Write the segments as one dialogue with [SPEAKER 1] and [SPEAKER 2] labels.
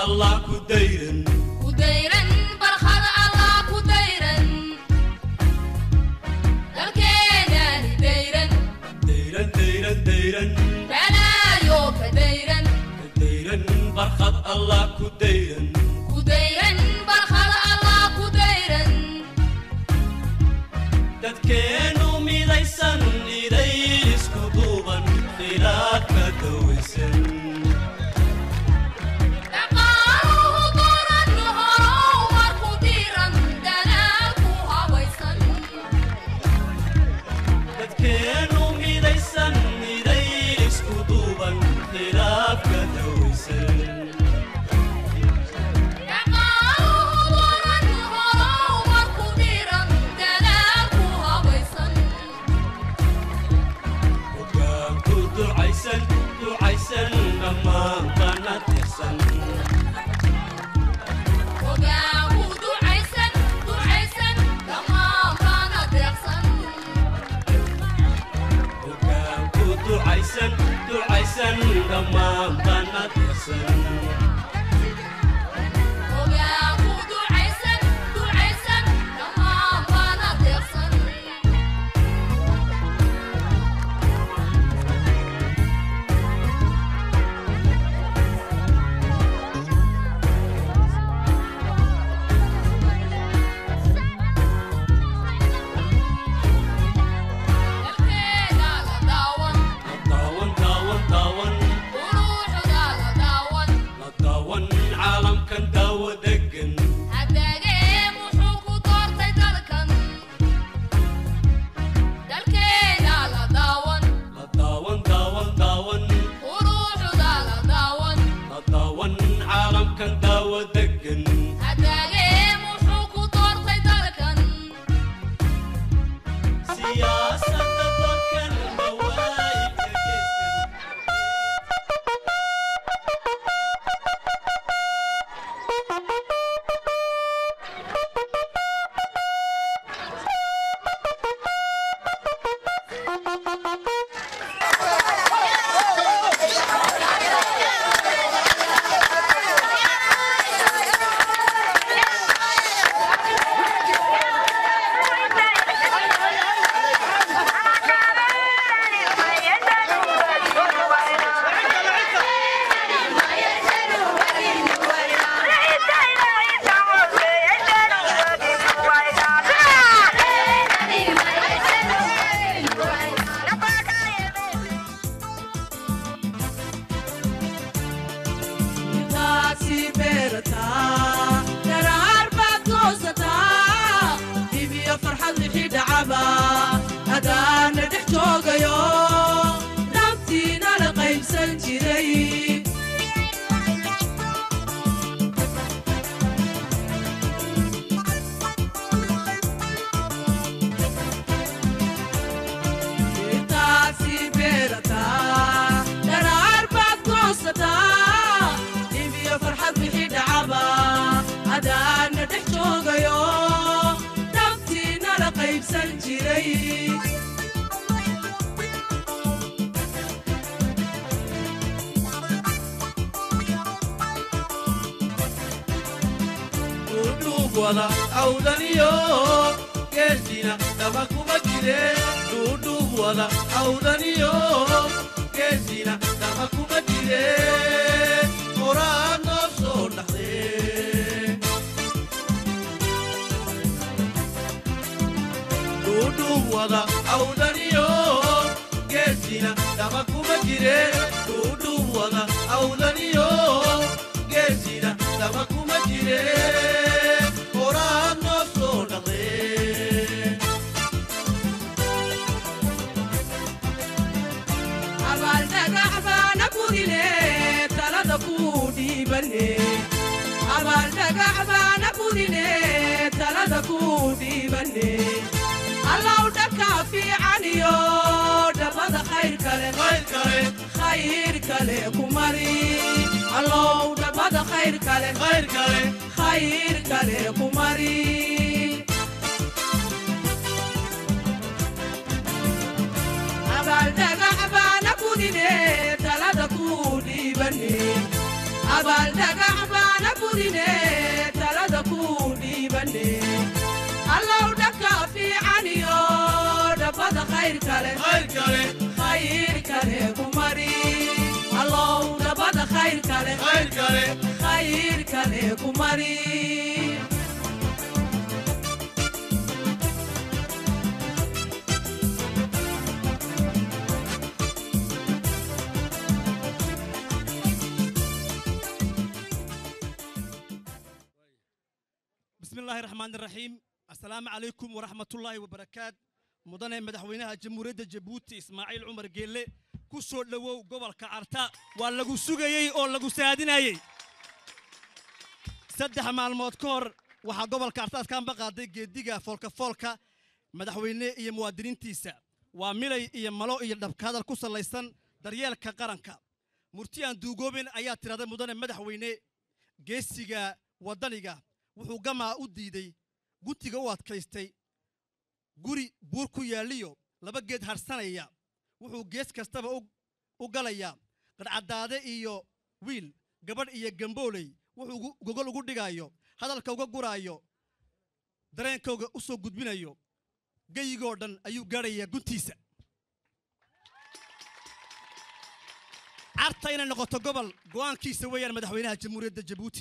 [SPEAKER 1] الله كديرن
[SPEAKER 2] كديرن برخد الله كديرن دلكينا ديرن
[SPEAKER 1] ديرن ديرن ديرن
[SPEAKER 2] بلا يوك ديرن
[SPEAKER 1] ديرن برخد الله كديرن
[SPEAKER 2] كديرن برخد الله كديرن
[SPEAKER 1] dadkeenu midaysan iday isku duuban khilaafka dawaysan
[SPEAKER 2] dhaqaaluhu daran horow marku diran danaaku habaysan
[SPEAKER 1] dadkeenu midaysan iday isku duuban khilaafka dawaysan ducaysan dhammaan bana tirsan
[SPEAKER 2] وقاعو دعيسن دعيسن تمام بنا تحسن
[SPEAKER 1] وقاعو ducaysan ducaysan dhammaan bana tirsan
[SPEAKER 2] وقاعو دعيسن دعيسن تمام بنا تحسن
[SPEAKER 1] wala awdaniyo geesina daba kuma jire duudhuub wala awdaniyo geesina daba kuma jire qoraan noo soo dhaxdee duudhuub wala awdaniyo geesina daba kuma jire duudhuub wala awdaniyo geesina daba kuma jire
[SPEAKER 3] الله دكافي عنيو دبد خير كله خير كله كماري الله دبد خير كله خير كله كماري أبال دعبا نكودي تلا دكودي بني abaal dhagax baana gudine talada ku dhiibane allow dhaka fiicaniyo dhabbada khayr kale khayr kale ku mari allow dhabbada khayr kale khayr kale ku mari
[SPEAKER 4] بسم الله الرحمن الرحيم السلام عليكم ورحمة الله وبركاته مدن مدحوينها جمهورية جيبوتي إسماعيل عمر جيلي كسر لو قبل كعرتا ولا جسوجي أو لا جساديناي سدح مع المذكور وحقبل كعرتا كان بقى دقيقة فولكا مدحوينه يموادرين تيسا وملي يملو يدب هذا الكسر ليسن دريال كقرنكا مرتيان دوغوبين آيات هذا مدن مدحوينه جيسيجا ودنيجا wuxuu gamaa u diiday gutiga u adkaystay guri buur ku yaaliyo laba geed harsanaya wuxuu gees kastaba u galaya qadcadaade iyo wiil gabadh iyo gambooley wuxuu gogol ugu dhigayo hadalka uga guraayo dareenkooga u soo gudbinayo gayigoo dhan ayuu gaaraya guntiisa carta inay noqoto gobol go'aankiisa weeyaan madaxweynaha jamhuuriyadda Djibouti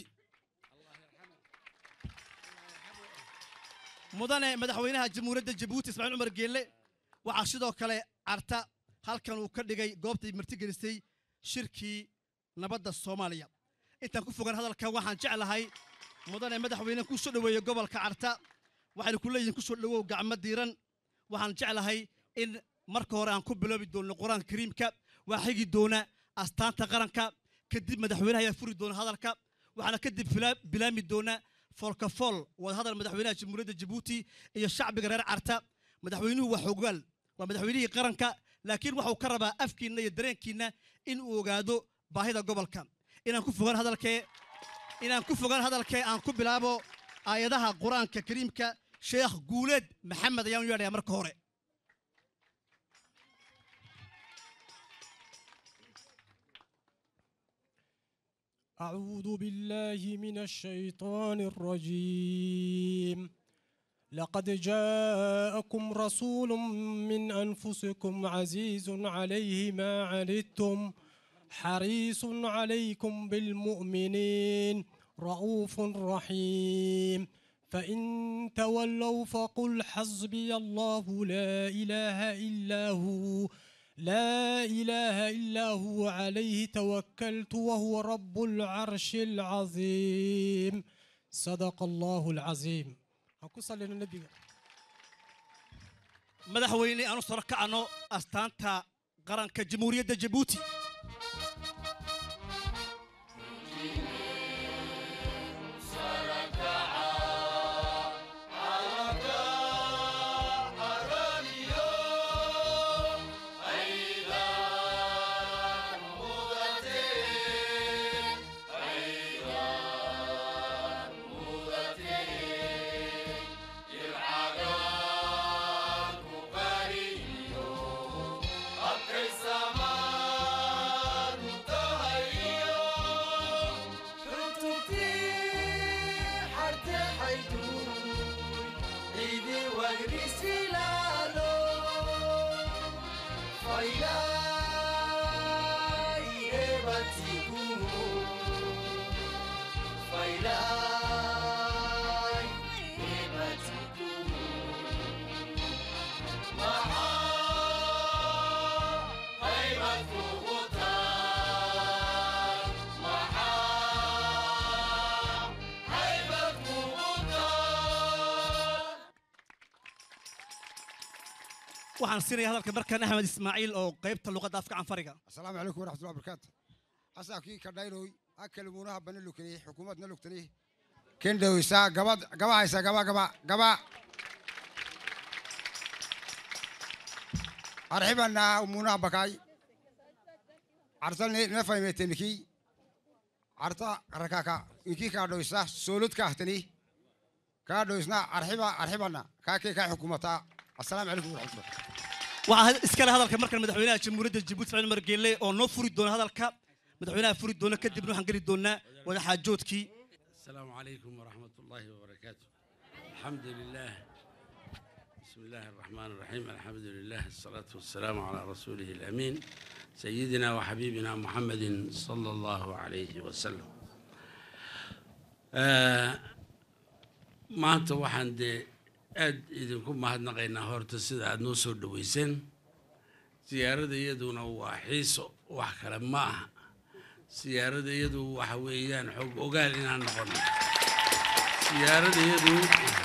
[SPEAKER 4] مدن مدحوينها جمهورية جيبوتي إسماعيل عمر جيلي وعشدوا كله عرتا هل كانوا كردجاي قابتي مرتجنسي شركي نبض الصومالية أنت كفوجن هذا الكواحن جعل هاي مدن مدحوينها كوسر ويا قبل كعرتا وحنا كلنا كوسر لو قاعد مديران وحن جعل هاي إن مركوران كبلوا بدون القرآن الكريم كاب وحيجي دونا أستان تقرن كاب كدب مدحوينها يفرد دون هذا الكاب وحنا كدب بلا مدونا فولكفول وهذا المدحوينها جمهورية جيبوتي هي الشعب غير عرتا مدحوينه وحقوال ومدحوينه قرنكا لكن وحو كربا أفكينا يدرين كينا إن وقادو باهيدا قبل كان إن كفوغان هذا الكي أن كبلابو آيادها قرآن كريم كشيخ قولد محمد يوم يوالي أمر كوري
[SPEAKER 5] أعوذ بالله من الشيطان الرجيم لقد جاءكم رسول من أنفسكم عزيز عليه ما عنتم حريص عليكم بالمؤمنين رؤوف رحيم فإن تولوا فقل حسبي الله لا إله إلا هو عليه توكلت وهو رب العرش العظيم صدق الله العظيم أقصى لنا النبي
[SPEAKER 4] مدحويني أنا صرك عنو أستانتا قرن كجمهورية جيبوتي waxaan siinaya hadalka markan Axmed Ismaaciil oo qaybta luqadda afka canfariga
[SPEAKER 6] السلام عليكم ورحمة الله وبركاته أساكي كدايروي أكلمونا بنلوكني حكومتنا لوكتني كندو يسا قبا يسا قبا أرحبنا أمونا بكاي عرضني نفهم تنكي عرضا ركاكا يكي كادو يسا سولود كاهتني كادو يسنا أرحبنا كاكي كحكومتا السلام عليكم ورحمة الله
[SPEAKER 4] وإسكال هذا الكمركز مدحوينها جمهورية جيبوتي إسماعيل عمر جيلي أو نفرد دون هذا الكاب madaxweynaha furi doona kadibna waxaan geli doonaa wada xaajoodkii.
[SPEAKER 7] السلام عليكم ورحمة الله وبركاته. الحمد لله. بسم الله الرحمن الرحيم. الحمد لله الصلاة والسلام على رسوله الأمين سيدنا وحبيبنا محمد صلى الله عليه وسلم. ما أنت واحد إذا كنت ما هنقينا هورت السيد نوصل دويسن زيارة يدنا وحيس وحكلام معه سيارة يدو وحويان حق وقال إن نقول سيارة يدو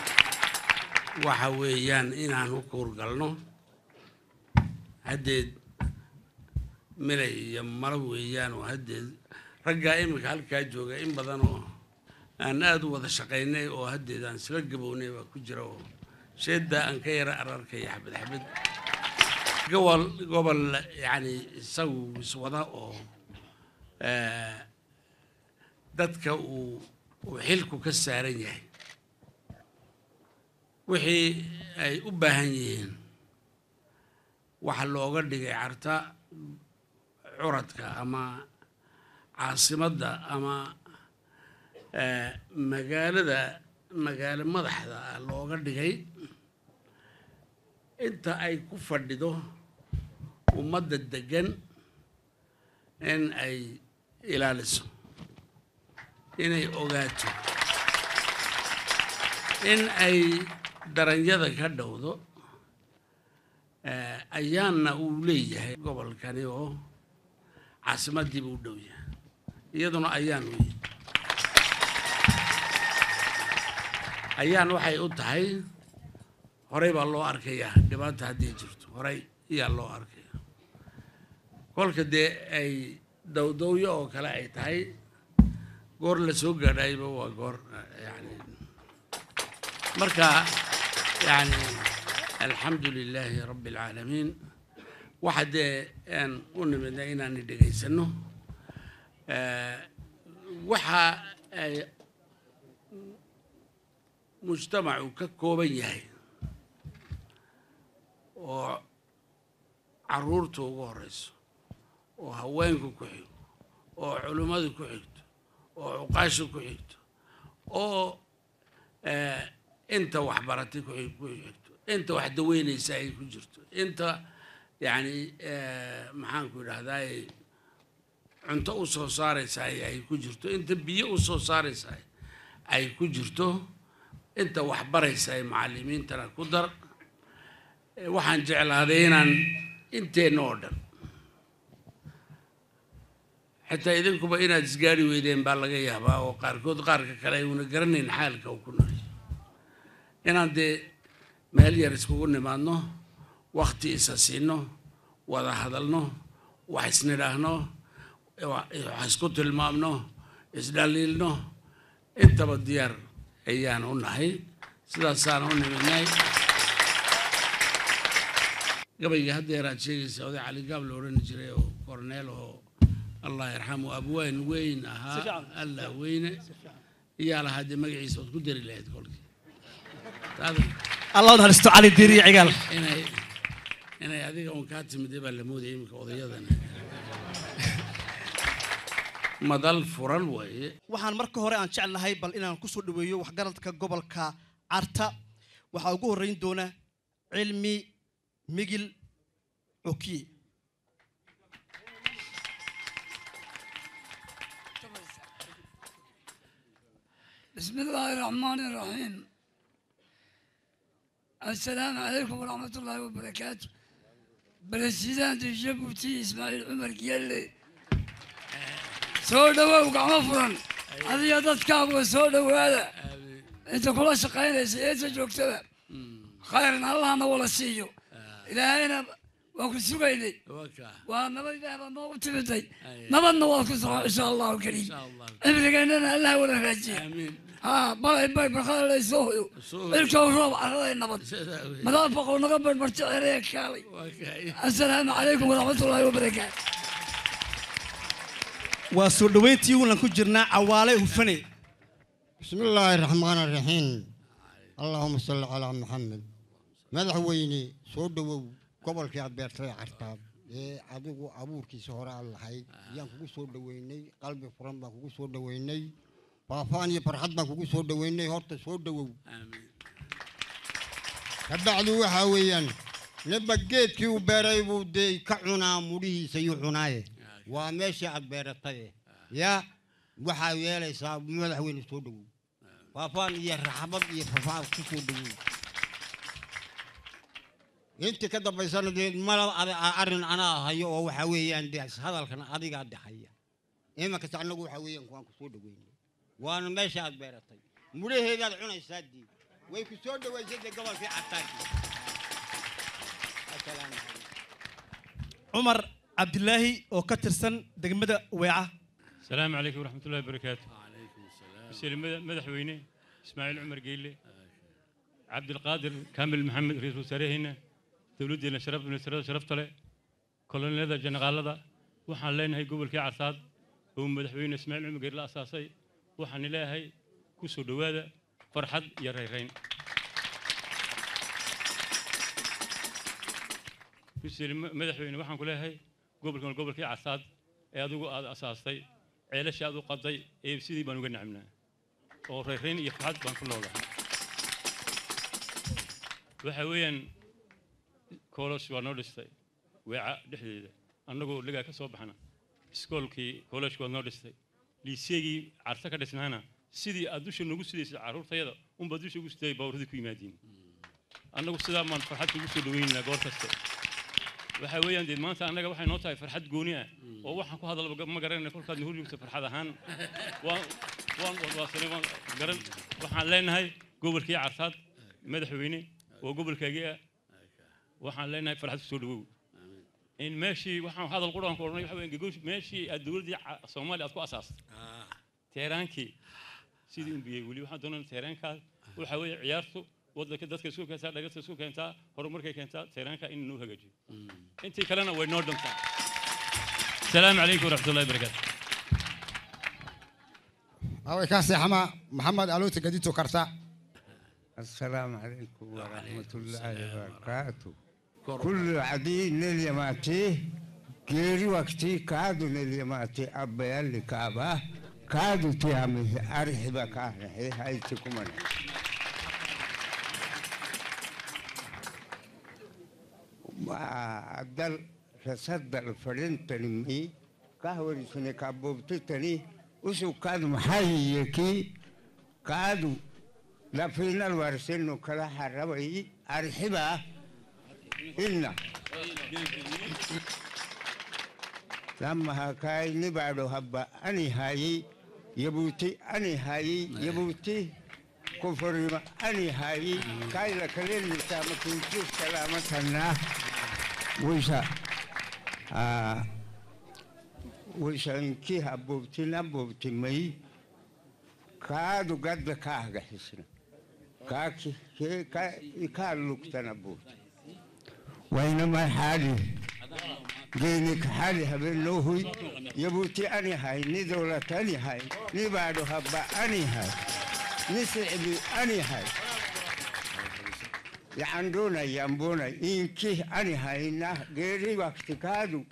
[SPEAKER 7] وحويان إن نقول قالنا هدد ملي يمرويان وهدد رجع إمك هالكاجوجا إم بدنه أنا أدو وذا شقيني وهدد أن سلقبوني وكجرو شدة أن كير أرارك يا حبد حبد قبل يعني سو سوضاء dadka uu xilku ka saaran yahay wixii ay u baahan yihiin waxa looga dhigay carta curadka ama caasimadda ama magaalo madaxda looga dhigay inta ay ku fadhido ummadda degan in ay ilaaliso inay ogaato in ay daranyada ka dhowdo ayaana uu leeyahay gobolkani oo caasimadii buu dhow yahay iyaduna ayaan u yahay ayaan waxay u tahay horey baa loo arkayaa dhibaata haddii jirto horey iyaa loo arkaya kolka dee ay dowdowyo oo kale ay tahay goor la soo gaadhayba waa goor yani marka yani alxamdu lilaahi rabbi alcaalamiin waxa dee aan u nimidna inaan dhegaysano waxa ay mujtamacu ka kooban yahay oo caruurta ugu horeyso oo haweenku ku xigo oo culimmadu ku xigto oo cuqaashu ku xigto oo inta waxbaratay ku xigto inta wax daweynaysa ay ku jirto inta yani maxaan ku idhahdaa cunto u soo saaraysa ay ku jirto inta biyo u soo saaraysa ay ku jirto inta waxbaraysa macallimiintana ku dar waxaan jeclaaday inaan inteena oo dhan حتى إذا كوبا إنا تسجاري ويدين بالغيها با وقاركود قارك كلاي ونقرنين حالك وكنا إن عندي مالي رسمون مانو وقت إساسينو وذا هذلنو وحسن لهنو وحسكوت المامنو إسداليلنو أنت بديار أيان ونهي سدا سانون مناي قبل يهدي راتشي سعودي علي قبل ورنجري وكورنيلو الله يرحمه أبوين وين الله وين يا له هذه مجلس وتقدر اللي تقول
[SPEAKER 4] الله نهار استعالي ديري عقال
[SPEAKER 7] أنا هذيك يوم كاتم دي بالمود يمكن وضيضنا مدل فرن وين
[SPEAKER 4] waxaan marka hore aan jeclahay bal inaan ku soo dhaweeyo wax garadka gobolka Carta waxa ugu horeyn doona cilmi migil oki
[SPEAKER 8] بسم الله الرحمن الرحيم السلام عليكم ورحمة الله وبركاته بريزيدنت جيبوتي إسماعيل عمر قيالي سودا وقع مفرن هذه يدت كاب وسودا وهذا انت كل شقين سيئت جوكتها خير الله انا ولا سيو الى هنا وكل سويدي وانا بيها ما وتبدي نبض نواكس ان شاء الله الكريم امريكا الله ولا راجي امين ها باي بخير يسوي الكوروب على النبض ما فقوا نقبل مرتي عليك كالي السلام عليكم ورحمه الله وبركاته
[SPEAKER 4] وسودويتي ولن كجرنا عوالي وفني
[SPEAKER 6] بسم الله الرحمن الرحيم اللهم صل على محمد مدحويني سودو قبل كي عبيرتي عرتاب adigu abuurkiisa hore aan lahayd yaan kugu soo dhaweynay qalbi furan baan kugu soo dhaweynay faafaan iyo farxad baan kugu soo dhaweynay horta soo dhawow kabacdu waxaa weeyaan neba geedkii uu beeray buu dee ka cunaa mudhihiisa iyo cunaaye waa meeshii aad beeratay yaa waxaa yeelaysaa madaxweyne soo dhawow faafaan iyo raxmad iyo fafaan ku soo dhawow inta ka dambaysana dee mala arrin anaa hayo oo waxaa weeyaan dee hadalkan adigaa dhexaya imankas annagu waxaa weeyaan kuwaan ku soo dhaweynay waana meesha aad beeratay mudhaheedaad cunaysaa dii way ku soo dhaweysay dee gobolkii cataaki
[SPEAKER 4] عمر عبد الله وكترسن دقمدة ويعة
[SPEAKER 9] السلام عليكم ورحمة الله وبركاته. وعليكم السلام. مدحويني إسماعيل عمر قيلي عبد القادر كامل محمد رئيس وزراء هنا دولتنا شرفت له كلنا هذا جنغال هذا وحن لنا هي قبل كي عصاد ومدحويني إسماعيل عمر قيل أساسي وحن لها هي كسر دوادة فرحد يا ريرين. يصير مدحويني وحن كلها هي قبل كي عصاد أدو أساسي عيلش أدو قضي سيدي بنو جنعمنا وريرين يفحد بان كل الله وحويا كولش ونورستي وع دحديده أنغو لقى كسب حنا سكول كي كولش ونورستي ليسيجي عرسك دسنانا سيدي أدوش النجوس سيدي عرور تيدا بدوش يجوس تي باورد كوي مادين أنغو سيدا من فرحت يجوس دوين لقارتستي وحويا دي ما أنا جا نوتاي فرحت جونيا ووحنا كو هذا ما قررنا كل كان نقول يوسف فرحة هان وان وصلنا قرن وحنا لنا هاي قبل كي عرسات مدحويني وقبل كجيا وحنا لنا فرحة السودو إن ماشي وحنا هذا القرآن كورنا يحوي نجوش ماشي الدول دي الصومالي أتكو أساس تيرانكي سيدي بيقولي وحنا دونا تيرانكا وحوي عيارته وضع كده كسوق كنتا لقيت كسوق كنتا هرمرك كنتا تيرانكا إنه هججي أنت كلنا ونوردم تا السلام عليكم ورحمة الله وبركاته
[SPEAKER 6] أوي كاسي حما محمد ألوتي قديتو كرتا
[SPEAKER 10] السلام عليكم ورحمة الله وبركاته كل عدين اليماتي كيري وقتي كادو اليماتي أبا اللي كابا كادو تيامي أرحبا كاهي هاي تكمنا وعدل فسد الفرنتني كهوري سنة كابوبتني وسو كادو محيكي كادو لفينا الورسين وكلا حربي أرحبا إنا لما هكاي نبعدو هبا أني هاي يبوتي أني هاي يبوتي كفر أني هاي كاي لكلين نسامة نشوف سلامتنا ويسا إنكي هبوبتي نبوبتي مي كادو قد كاهجة حسنا كاكي كالوك تنبوت وينما حالي دينك حالي هبلوهي يبوتي أني هاي ندولة أني هاي نبعدو هبا أني هاي نسعبي أني هاي يعندونا ينبونا إنكي أني هاي نه غيري وقت كادو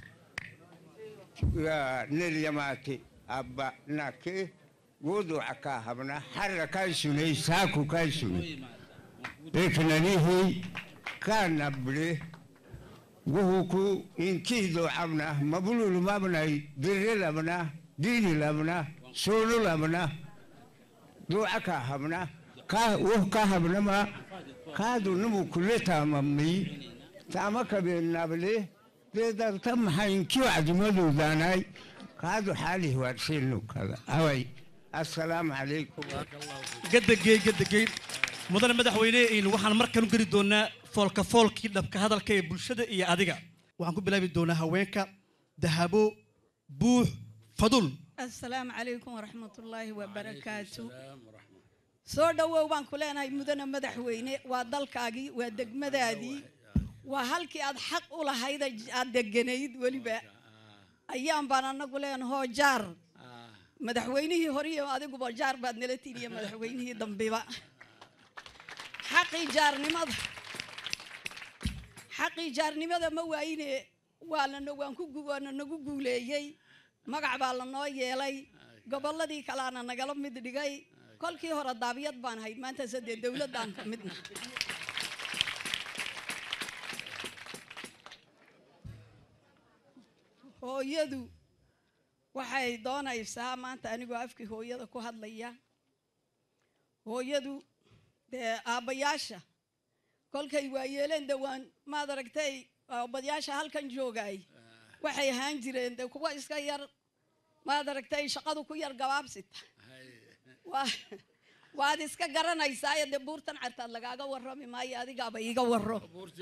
[SPEAKER 10] نليماتي أبا ناكي وضو عكاهبنا حركا سني ساكو كايسوني لكن هي كان نبري وهوكو إنكي دو عبنا مبلول مبنا دري لبنا ديني لبنا سولو لبنا دو عكاهبنا وهكاهبنا ما كادو نمو كلتا ممي تعمك بين نبلي بيدر تم حينكي وعد مدو داناي كادو حالي وارسينو كذا أوي السلام عليكم
[SPEAKER 4] قد جيد مدن مدحوينه إن وحنا مركن قري دونا فولك دبك هذا الكي بلشدة إيا أديك وحنكون بلابي دونا هوينك ذهبوا بوح فضل
[SPEAKER 11] السلام عليكم ورحمة الله وبركاته soo dhawow baan ku leenahay mudana madaxweyne waa dalkaagii waa degmadaadii waa halkii aad xaq u lahayd aad deganayd waliba ayaan baan anagu leenahay jaar madaxweynihii hore iyo adiguba jaar baad nala tiiriye madaxweynihii dambiba xaqii jaarnimada ma waayine waana nagu guuleeyey magac baa lanoo yeelay gobolladii kalaana nagala mid dhigay kolkii hore daabiyad baan hayd maanta sadee dawladaan ka midna hooyadu waxay doonaysaa maanta anigoo afkii hooyada ku hadlaya hooyadu dee aabbayaasha kolkay waa yeeleen dawaan maad aragtay aabbayaasha halkan joogay waxay ahaan jireen dee kuwa iska yar maad aragtay shaqadu ku yar gabaabsita waad iska garanaysaa dee buurtan cartaad lagaaga warrami maayo adigaaba iiga warro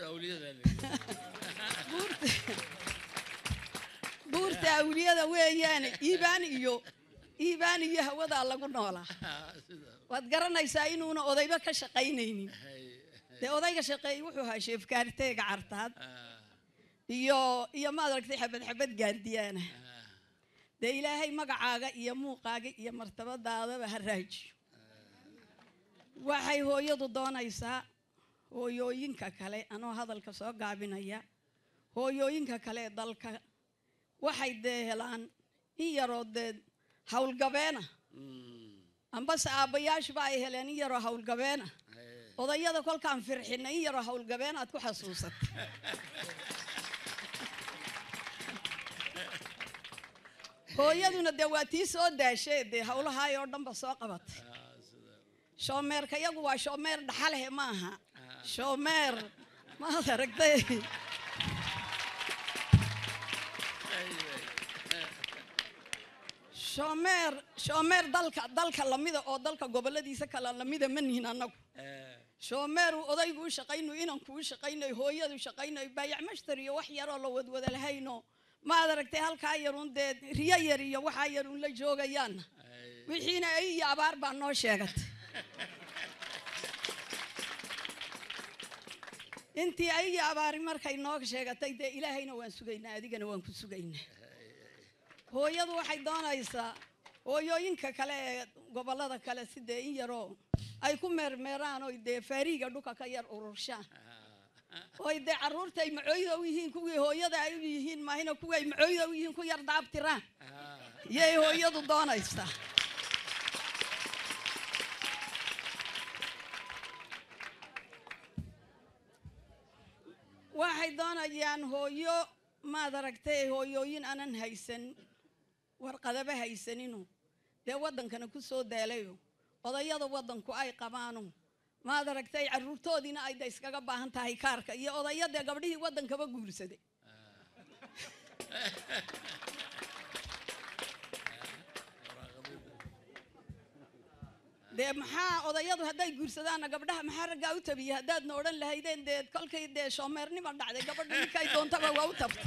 [SPEAKER 11] buurta awliyada weeyaane iibaan iyo hawadaa lagu noolaa waad garanaysaa inuuna odayba ka shaqaynaynin dee odayga shaqeey wuxuu ahaa sheefkaarteega cartaad iyo maad aragtay xabad gaardiyaana dee ilaahay magacaaga iyo muuqaaga iyo martabadaadaba ha raajiyo waxay hooyadu doonaysaa hooyooyinka kale anoo hadalka soo gaabinaya hooyooyinka kale ee dalka waxay dee helaan in yaroo dee howlgabeena ambase aabbayaashba ay heleen in yaroo howlgabeena odayada kolkaan firxina in yaroo howlgabeen aad ku xasuusata hooyaduna dee waa tii soo daashee dee howlahaay oo dhanba soo qabatay shoomeerka yagu waa shoomeer dhaxalehe maaha shoomeer maad aragtay shoomeer dalka lamida oo dalka goboladiisa kala lamida ma nihin annagu shoomeeru odaygu u shaqayno inanku u shaqaynayo hooyadu shaqaynayo baayac mashtari iyo wax yaroo la wadwada lahayno maad aragtay halkaa yaruun dee riyo yar iyo waxaa yaruun la joogayaanna wixiina ay iyo abaar baa noo sheegatay intii ay iyo abaari markay noo sheegatay dee ilaahayna waan sugaynaa adigana waan ku sugaynaa hooyadu waxay doonaysaa hooyooyinka kale ee gobollada kale sidee in yaroo ay ku meermeeraan oy dee faariiga dhulka ka yar ururshaan oy dee carruurta ay macooyda u yihiin kuwii hooyada ay u yihiin maahina kuwii ay macooyda u yihiin ku yar daabtiraan yay hooyadu doonaysaa waxay doonayaan hooyo maad aragtay hooyooyin aanan haysan warqadaba haysanino dee waddankana ku soo daalayo odayada waddanku ay qabaano maad aragtay carruurtoodiina ay da iskaga baahan tahay kaarka iyo odayadee gabdhihii waddankaba guursaday dee maxaa odayadu hadday guursadaanna gabdhaha maxaa raggaa u tabiyey haddaadna odhan lahaydeen dee kolkay dee shoomeernima dhacday gabadha ninkay doontaba waa u tabtay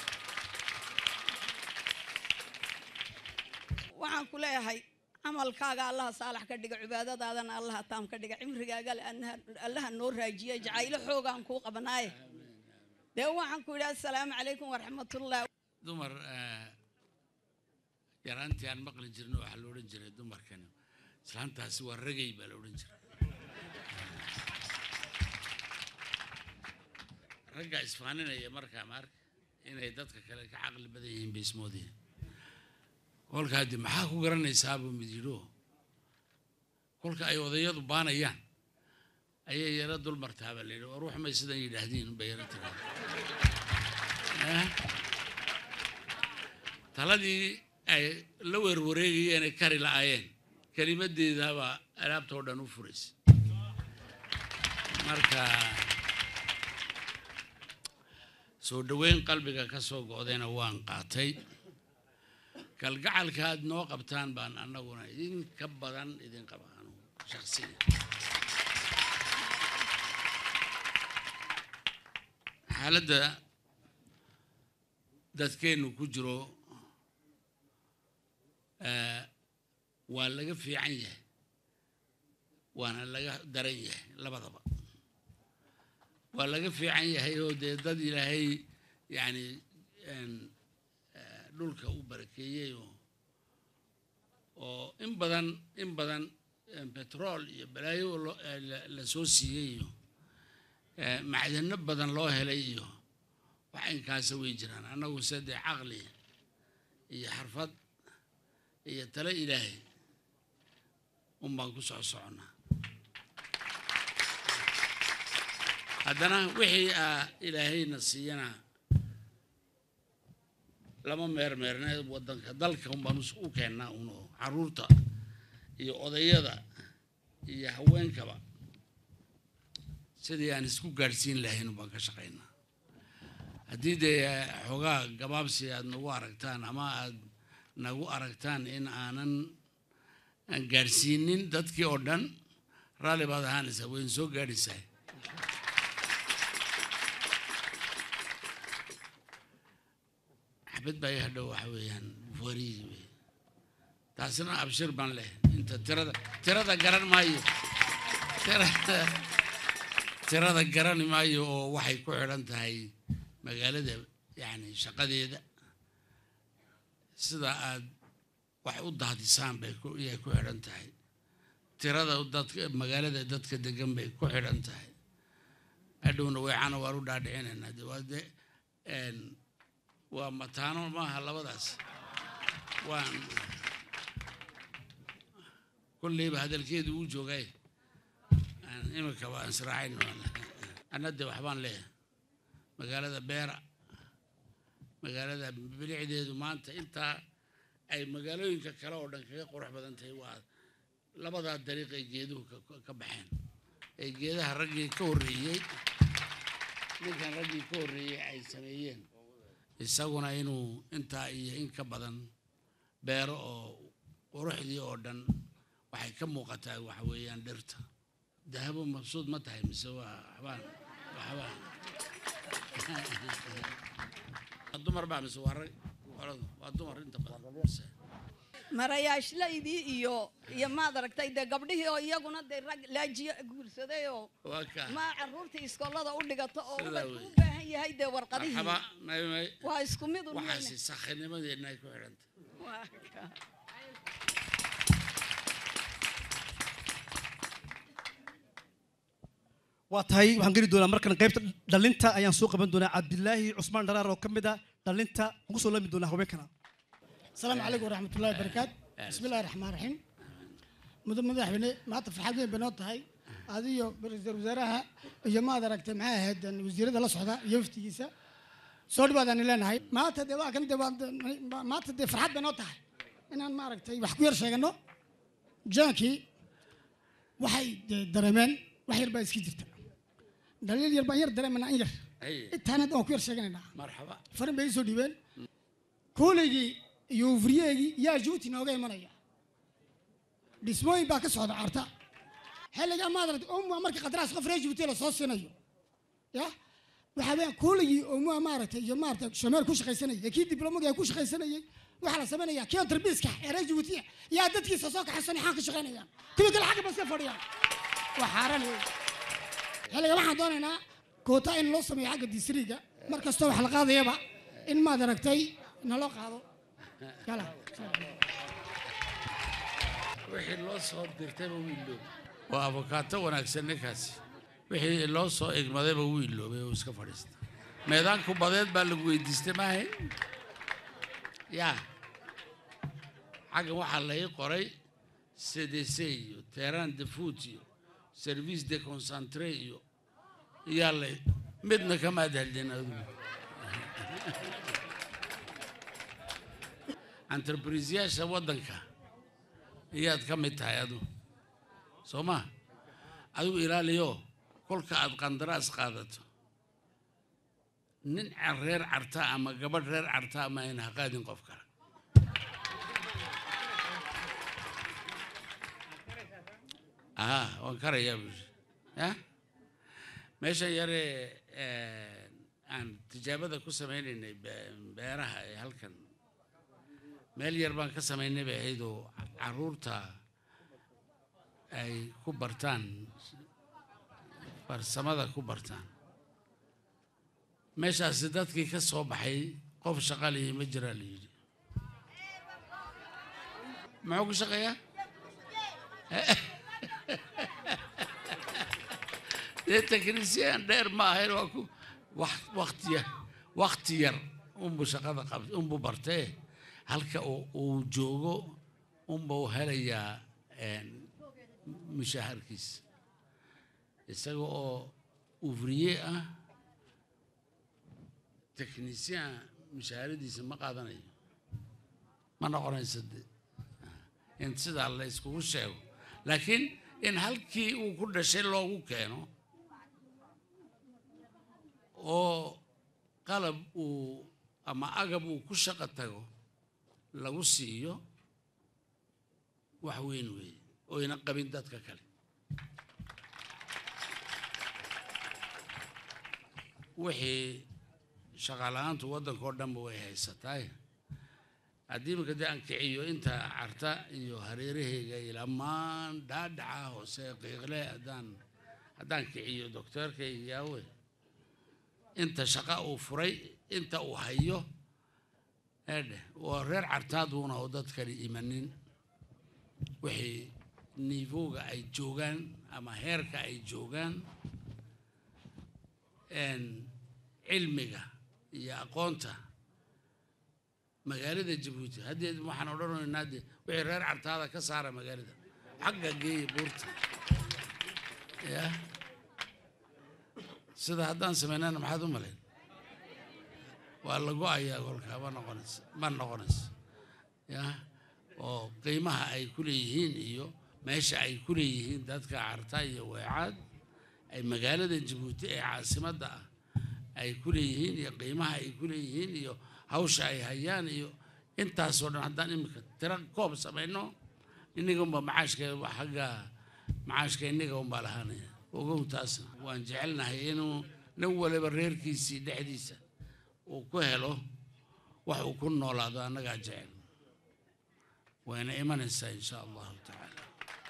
[SPEAKER 11] waxaan ku leeyahay camalkaaga allaha saalax ka dhiga cibaadadaadana allaha taam ka dhiga cimrigaaga allaha noo raajiya jacaylo xoogaan kuu qabanaaye dee waxaan ku yidhi assalaamu calaykum waraxmatullah
[SPEAKER 7] dumar yaraantii aan maqli jirno waxaa la odhan jiray dumarkani islaantaasi waa ragay baa la odhan jiray raggaa isfaaninaya markaa maarka inay dadka kale ka caqli badan yihiin bay ismoodeen kolkaa de maxaa ku garanaysaa buu mid yidho kolka ay odayadu baanayaan ayay yaro dul martaa baa la yidhi war wax may sidan yidhaahdiin bay yaro tiraa taladii ay la werwareegayeen ay kari la'aayeen kelimadeedabaa alaabtoo dhan u furaysay marka soo dhoweyn qalbiga ka soo go'dayna waan qaatay kalgacalka aad noo qabtaan baan annaguna idinka badan idin qabaano shakhsiyan xaaladda dadkeennu ku jiro waa laga fiican yahay waana laga daran yahay labadaba waa laga fiican yahay oo dee dad ilaahay yacni dhulka u barakeeyey oo in badan betrool iyo balaayo la soo siiyey iyo macdano badan loo helay iyo وحين ويجران أنا سد عقلي هي حرفت هي تلا إلهي وما قصع صعنا هذانا وحي إلهي نسينا لما مرنا ودنك دلك هم بنسوق كنا ونو عرورتا هي أضيّدا هي هوين كبا سيدي يعني سكو قارسين لهين وبنكشقينا هديد حقا قبابسي نو أركتان أما نو أركتان إن أنا قارسينين دتكي أردن رالي بعد هانسا وين سو قارساي حبيت بقى يهدو حويان فوري تاسنا أبشر بان له أنت ترى ذا قرن مايو ترى ذا قرن مايو وحي كوعرن تهاي مقالة يعني شقدي ذا سدا waxay u daadisaan bay ku xiran tahay tirada dadka magaalada dadka degan bay ku xiran tahay adowna weecana waa u dhaadhicinayna dawladda waa mataano maaha labadaas waan kulliba hadalkeedu uu joogay imika waa israacin anada waxbaan leeyahay magaalada beera magaalada bilicdeedu maanta inta ay magaalooyinka kale oo dhan kaga qurux badan tahay waa labada dariiq ay geeduhu ka baxeen ay geedaha raggii ka horreeyay ninkan raggii ka horreeyay ay sameeyeen isaguna inuu intaa iyo in ka badan beero oo quruxdii oo dhan waxay ka muuqataa waxa weeyaan dhirta dahabo mabsuud ma tahay mise waa waxbaan dumar baa mise waa rag
[SPEAKER 11] marayaashlaydii iyo maad aragtay dee gabdhihii oo iyaguna dee rag laajiyo guursaday oo ma carruurtii iskoolada u dhigato oo u baahan yahay dee warqadihii waa isku mid u
[SPEAKER 7] waxaasi sakhinimadeena ay ku xidhanta
[SPEAKER 4] waa tahay waxaan geli doonaa markan qaybta dhalinta ayaan soo qaban doonaa cabdilaahi cusmaan dharaar oo ka mid ah dhalinta ugu soo lami doonaa haweenkana
[SPEAKER 12] asalaamu calaykum waraxmatullahi wabarakaatu bismillahi raxmaan raxiim madaxweyne maanta farxad weyn bay noo tahay adiyo ra-iisul wasaaraha iyo maad aragtay maxay ahayd wasiirada la socda iyo waftigiisa soo dhawaadaan leenahay maanta dee waa kan dee maanta dee farxad bay noo tahay inaan ma aragtay wax ku yar sheegano jaankii waxay dareemeen wax yar baa iska jirta dhaliil yar baan yar dareemanaa in yar intaana waan ku yar sheeganaynaa
[SPEAKER 7] marxaba
[SPEAKER 12] farin bay soo dhiibeen kooleygii iyo ufriyeegii yaa juuti nooga imanaya dhismooyin baa ka socda carta xilliga maadarad umma markii qadaraas qof reer juuti la soo siinayo ya waxa weeyaan kooleygii umma maaragtay iyo maaragtay shameer ku shaqaysanayay kii diblomaga ku shaqaysanayay waxa la sameeyaa kii tarbiiska reer juuti yaa dadkiisa soo kaxsanay xaq ka shaqaynayaan kuwa kale xaq bas ka fadhiyaan waxaaran xilliga waxaan doonaynaa koota in loo sameeyo xagga distriga mar kasta wax la qaadayaba in maad aragtay naloo qaado kala
[SPEAKER 7] wixii loo soo dirtayba wuu iloobay waa abukaato wanaagsan ninkaasi wixii loo soo egmadayba wuu iloobay oo iska fadhiista meedaanku badeed baa lagu weydiistay maahay yaa xaggan waxaa la ii qoray CDC iyo terrain de foot iyo service de concentré iyo yalla midna kama hadalin adigu entreprise wadanka iyaad ka mid tahay adigu Soma adigu ilaaliyo kolka aad qandaraas qaadato nin reer carta ama gabadh reer carta ama in haqaadin qof kale waan karaya meeshan yare aan tijaabada ku sameynaynay beeraha ee halkan meel yar baan ka samaynay bay ahayd oo carruurta ay ku bartaan farsamada ku bartaan meeshaasi dadkii ka soo baxay qof shaqaalihii ma jiraa la yidhi muxuu ku shaqeeyaa dee teknisiyaan dheer ma ahayn waa ku waqtiya waqti yar unbu shaqada qabtay unbu bartay halka uu joogo unbu helayaa mushaharkiis isaga oo ouvrier ah technicien mushaharadiisa ma qaadanayo ma noqonayso in sidaa la iskugu sheego laakiin in halkii uu ku dhashay loogu keeno oo qalab uu ama agab uu ku shaqo tago lagu siiyo wax weyn weeye oo ina qabin dadka kale wixii shaqaalahaantu waddankoo dhanba way haysataay haddii marka dee aan kiciyo inta carta iyo hareerahayga ilamaan dhaadhaca hoose qiiqle haddaan kiciyo doctorkayga yaawe inta shaqa uu furay inta uu hayo eedheh waa reer cartaaduuna oo dad kale imanin wixii niivowga ay joogaan ama heerka ay joogaan cilmiga iyo aqoonta magaalada Jabuuti haddii waxaan odhanaynaa wixii reer cartaada ka saara magaalada xagga geey buurta ya sida haddaan sameynana maxaad u malayn waa lagu ayaa golka ma noqonayso ya oo qiimaha ay ku leeyihiin iyo meesha ay ku leeyihiin dadka carta iyo weecaad ay magaalada Jabuuti ee caasimadda ah ay ku leeyihiin iyo qiimaha ay ku leeyihiin iyo hawsha ay hayaan iyo intaasoo dhan haddaan imika tira koob samayno innaga unba macaashka xagga macaashka innaga unbaa lahaanaya ogow taasna waan jecelnahay inuu nin waliba reerkiisii dhexdiisa uu ku helo wax uu ku noolaado annagaa jecel wayna imanaysaa insha allahu tacaala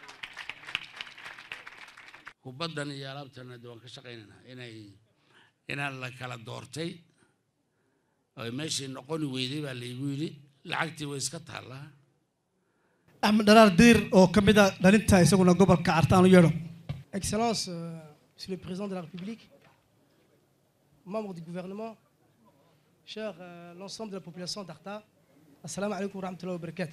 [SPEAKER 7] kubaddan iyo alaabtana waan ka shaqaynaynaa inaan la kala doortay oo meeshii noqoni weyday baa laygu yidhi lacagtii way iska taallaa
[SPEAKER 4] axmed dharaar diir oo ka mid a dhalinta isaguna gobolka cartaan u yeedho
[SPEAKER 13] Excellence, Monsieur le Président de la République, membres du gouvernement, chers l'ensemble de la population d'Arta, assalamu alaikum wa rahmatullahi wa barakatuh.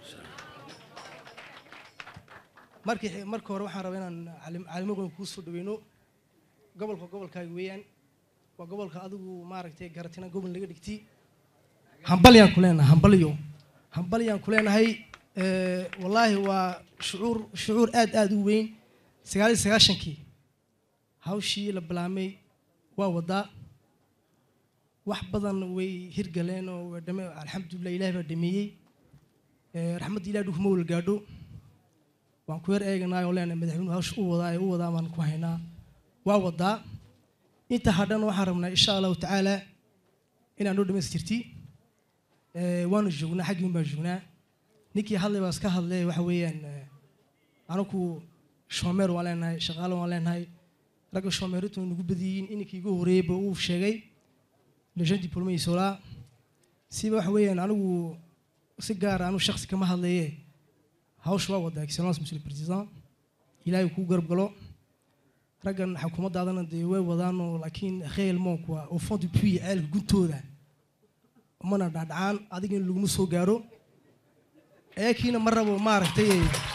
[SPEAKER 13] marka hore waxaan rabaa inaan caalamigoon kuu soo dhaweyno gobolkaaga weeyaan waa gobolka adigu maaragtay garatina gobol laga dhigtay hambalyaan ku leenahay wallaahi waa shucuur aad u weyn 99kii hawshii la bilaamay waa wadaa wax badan way hirgaleen oo alxamdulilah ilaahay baa dhameeyey raxmadda ilaah dhugma wal gaadho waan ku yar eeganaa oo leenahay madaxweynuhu hawsha u wadaa baan ku haynaa waa wadaa inta hadhan waxaan rabnaa insha allahu tacaala inaan noo dhamaystirti waanu joognaa xaggiin baan joognaa ninkii hadlay baa iska hadlay waxa weeyaan anaku shoomeer waan leenahay shaqaale waan leenahay ragga shoomeeritu nagu badiyiin ininkii igu horeeyeyba uu sheegay lejeune diplômé isola siba waxa weeyaan anigu si gaar anu shakhsi kama hadlaye hawsha waa wadaa excellence monsieur le président ilaahay kuu garab galo raggan xukuumaddaadana dee way wadaanoo laakiin khayl moonku waa au fond du puits ceelka guntooda mana dhacdhacaan adiga in laguma soo gaaro eekiina ma rabo maaragtay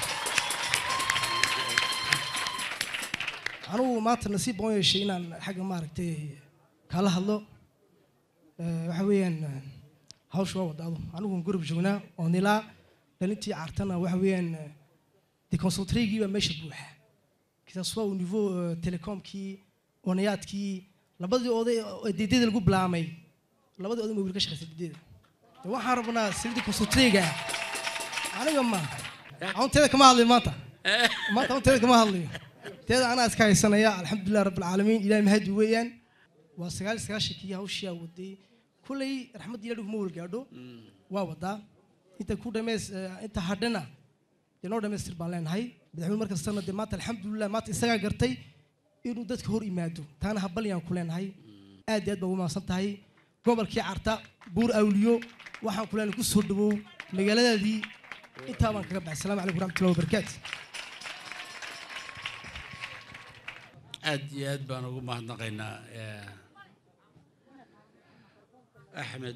[SPEAKER 13] anugu maanta nasiib baan yeeshay inaan xagga maaragtay kala hadlo waxa weeyaan hawsha waa wadaado anigu gurub joognaa oo nilaa dhalintii cartana waxa weeyaan déconcentrégii baa meesha buuxa que ça soit au niveau télécomkii onayaadkii labadii oday deedeeda lagu bilaamay labadii oday ma wiil ka shaqaysay deedeeda waxaan rabnaa silidi concentrega aniga ma teeda kama hadlayo maanta teeda kama hadlayo teeda anaa iska haysanaya alxamdulilah rabbil caalamiin ilaahay mahadi weeyaan waa 99kii hawshiyaa waday kulley raxmadda ilaahay dhugma wal gaadho waa wadaa inta ku dhameys inta hadhana inoo dhamaystir baan leenahay madaxweyne markastana dee maanta alxamdulilah maanta isagaa gartay inuu dadka hor yimaado taana habalyaan ku leenahay aad iyo aad baa ugu mahadsan tahay gobolkii carta buur awliyo waxaan ku leenahay ku soo dhawow magaaladaadii intaa baan kaga baxay asalaamu calaykum waraxmatullahi wabarakaatu
[SPEAKER 7] aad iyo aad baan ugu mahadnaqaynaa أحمد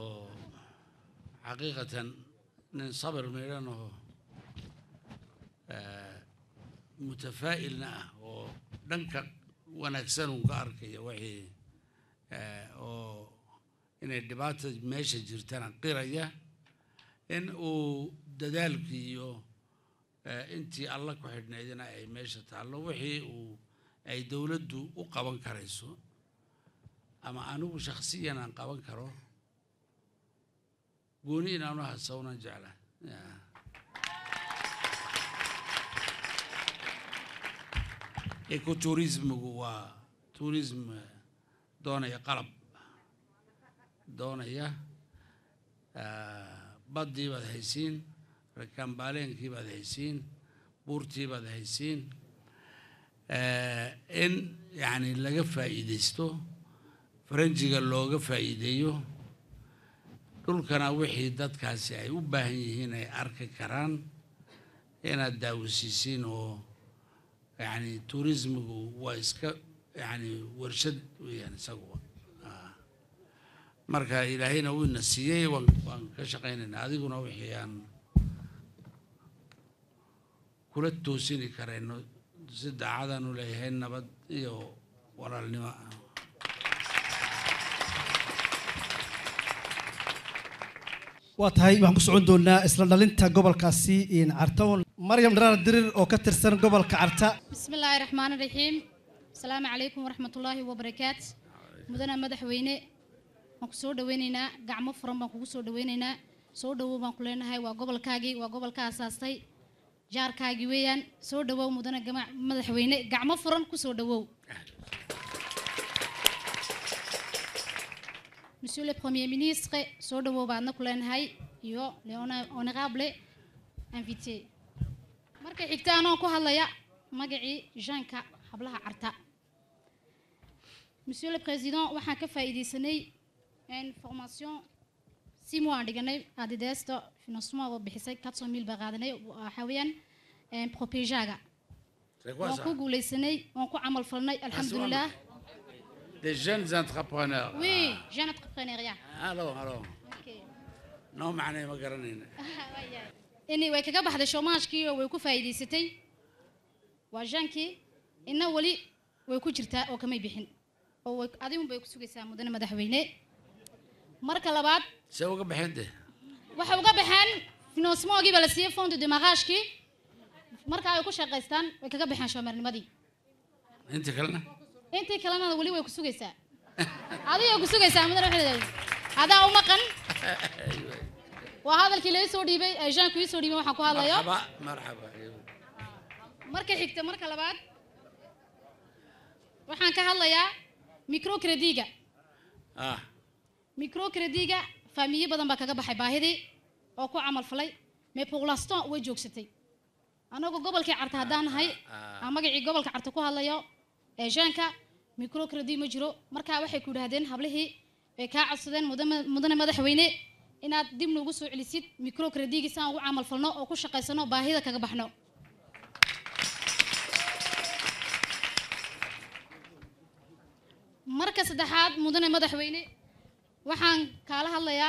[SPEAKER 7] حقيقة نصبر ميرانه متفائلنا ودنك ونكسن كاركي وحي أو إن الدبات ماشي جرتنا قرية إن ودذلك يو أنتي الله كحدنا إذا أي ماشي تعالوا وحي أي دولة وقبان كريسو أما أنا شخصيا أنا قبان كرو قوني أنا هسونا جعله إيكو توريزم هو توريزم دون يقلب دون يا بدي بعد هيسين ركان بالين كي بعد هيسين بورتي بعد هيسين إن يعني لقى فائدته فرنجي قال له فائديه دول كان وحي dadkaasi ay u baahan yihiin ay arki karaan inaad daawisiisiin oo يعني توريزم واسكا يعني ورشد يعني سقوا مركا إلى هنا والنسية وانكشقين هذه كنا وحيان كل التوسيني كرينو زد عادن ولا يهين نبض يو ورا النماء
[SPEAKER 4] واتهاي waxaan ku socon doonaa isla dhalinta gobolkaasi in Cartoon Maryam Dharar Dirir oo ka tirsan gobolka Carta
[SPEAKER 14] Bismillahir Rahmanir Rahim Assalamu alaykum wa rahmatullahi wa barakatuh mudana madaxweyne waan ku soo dhaweynaynaa gacmo furan baan kugu soo dhaweynaynaa soo dhawow baan ku leenahay waa gobolkaagii waa gobolka asaastay jaarkaagii weeyaan soo dhawow mudana madaxweyne gacmo furan ku soo dhawow Monsieur le Premier ministre, soo dhawow baadna ku leenahay iyo honorable invité. Marka xigta anoo ku hadlaya magacii Jeanka hablaha Carta. Monsieur le Président, waxaan ka faa'iideysanay information 6 mois dhiganay adideesto financement oo bixisay 400,000 baa qaadanay waxa weeyaan propejaga. Waan ku guuleysanay, waan ku camal falnay alxamdulillah.
[SPEAKER 7] Des jeunes entrepreneurs.
[SPEAKER 14] Oui, jeunes entrepreneuriat.
[SPEAKER 7] Alors.
[SPEAKER 14] Ok.
[SPEAKER 7] Non, معناه ما قرنينا.
[SPEAKER 14] إني ويكجا بحد شوماش كي ويكو فايديستي. وجانكي إنه ولي ويكو جرتا وكمي بحن. أو أديهم بيكو سوق سامو دنا مدحوينه. مركل بعد.
[SPEAKER 7] سوق بحن ده.
[SPEAKER 14] وحوجا بحن في نص ما أجي بلسيه فوند دماغاش كي. مركل ويكو شقيستان ويكجا بحن شومر نمدي.
[SPEAKER 7] أنت كلنا.
[SPEAKER 14] أنت كلامنا ولي ويكو سوق سام. هذا يكو سوق سام مدنا وحده. هذا أو مكان. وهذا الكلام سودي بي جان كوي سودي بي وحكوا هذا يا
[SPEAKER 7] مرحبا
[SPEAKER 14] مركز حكت مركز لبعض وحنا كهلا يا ميكرو كريديجا ميكرو كريديجا فاميلي بدن بكجا بحباهدي أو كو عمل فلي ما بقولستان وجوك ستي أنا قبل كعرت هدان هاي أما جي قبل كعرت كو هلا يا جانكا ميكرو كريدي مجرو مركز واحد كود هدين هبله كعصدين مدن مدحوينه inaad dib noogu soo celisid micro credit saan ugu amal falno oo ku shaqeysano baahida kaga baxno marka saddexaad mudane madaxweyne waxaan kala hadlayaa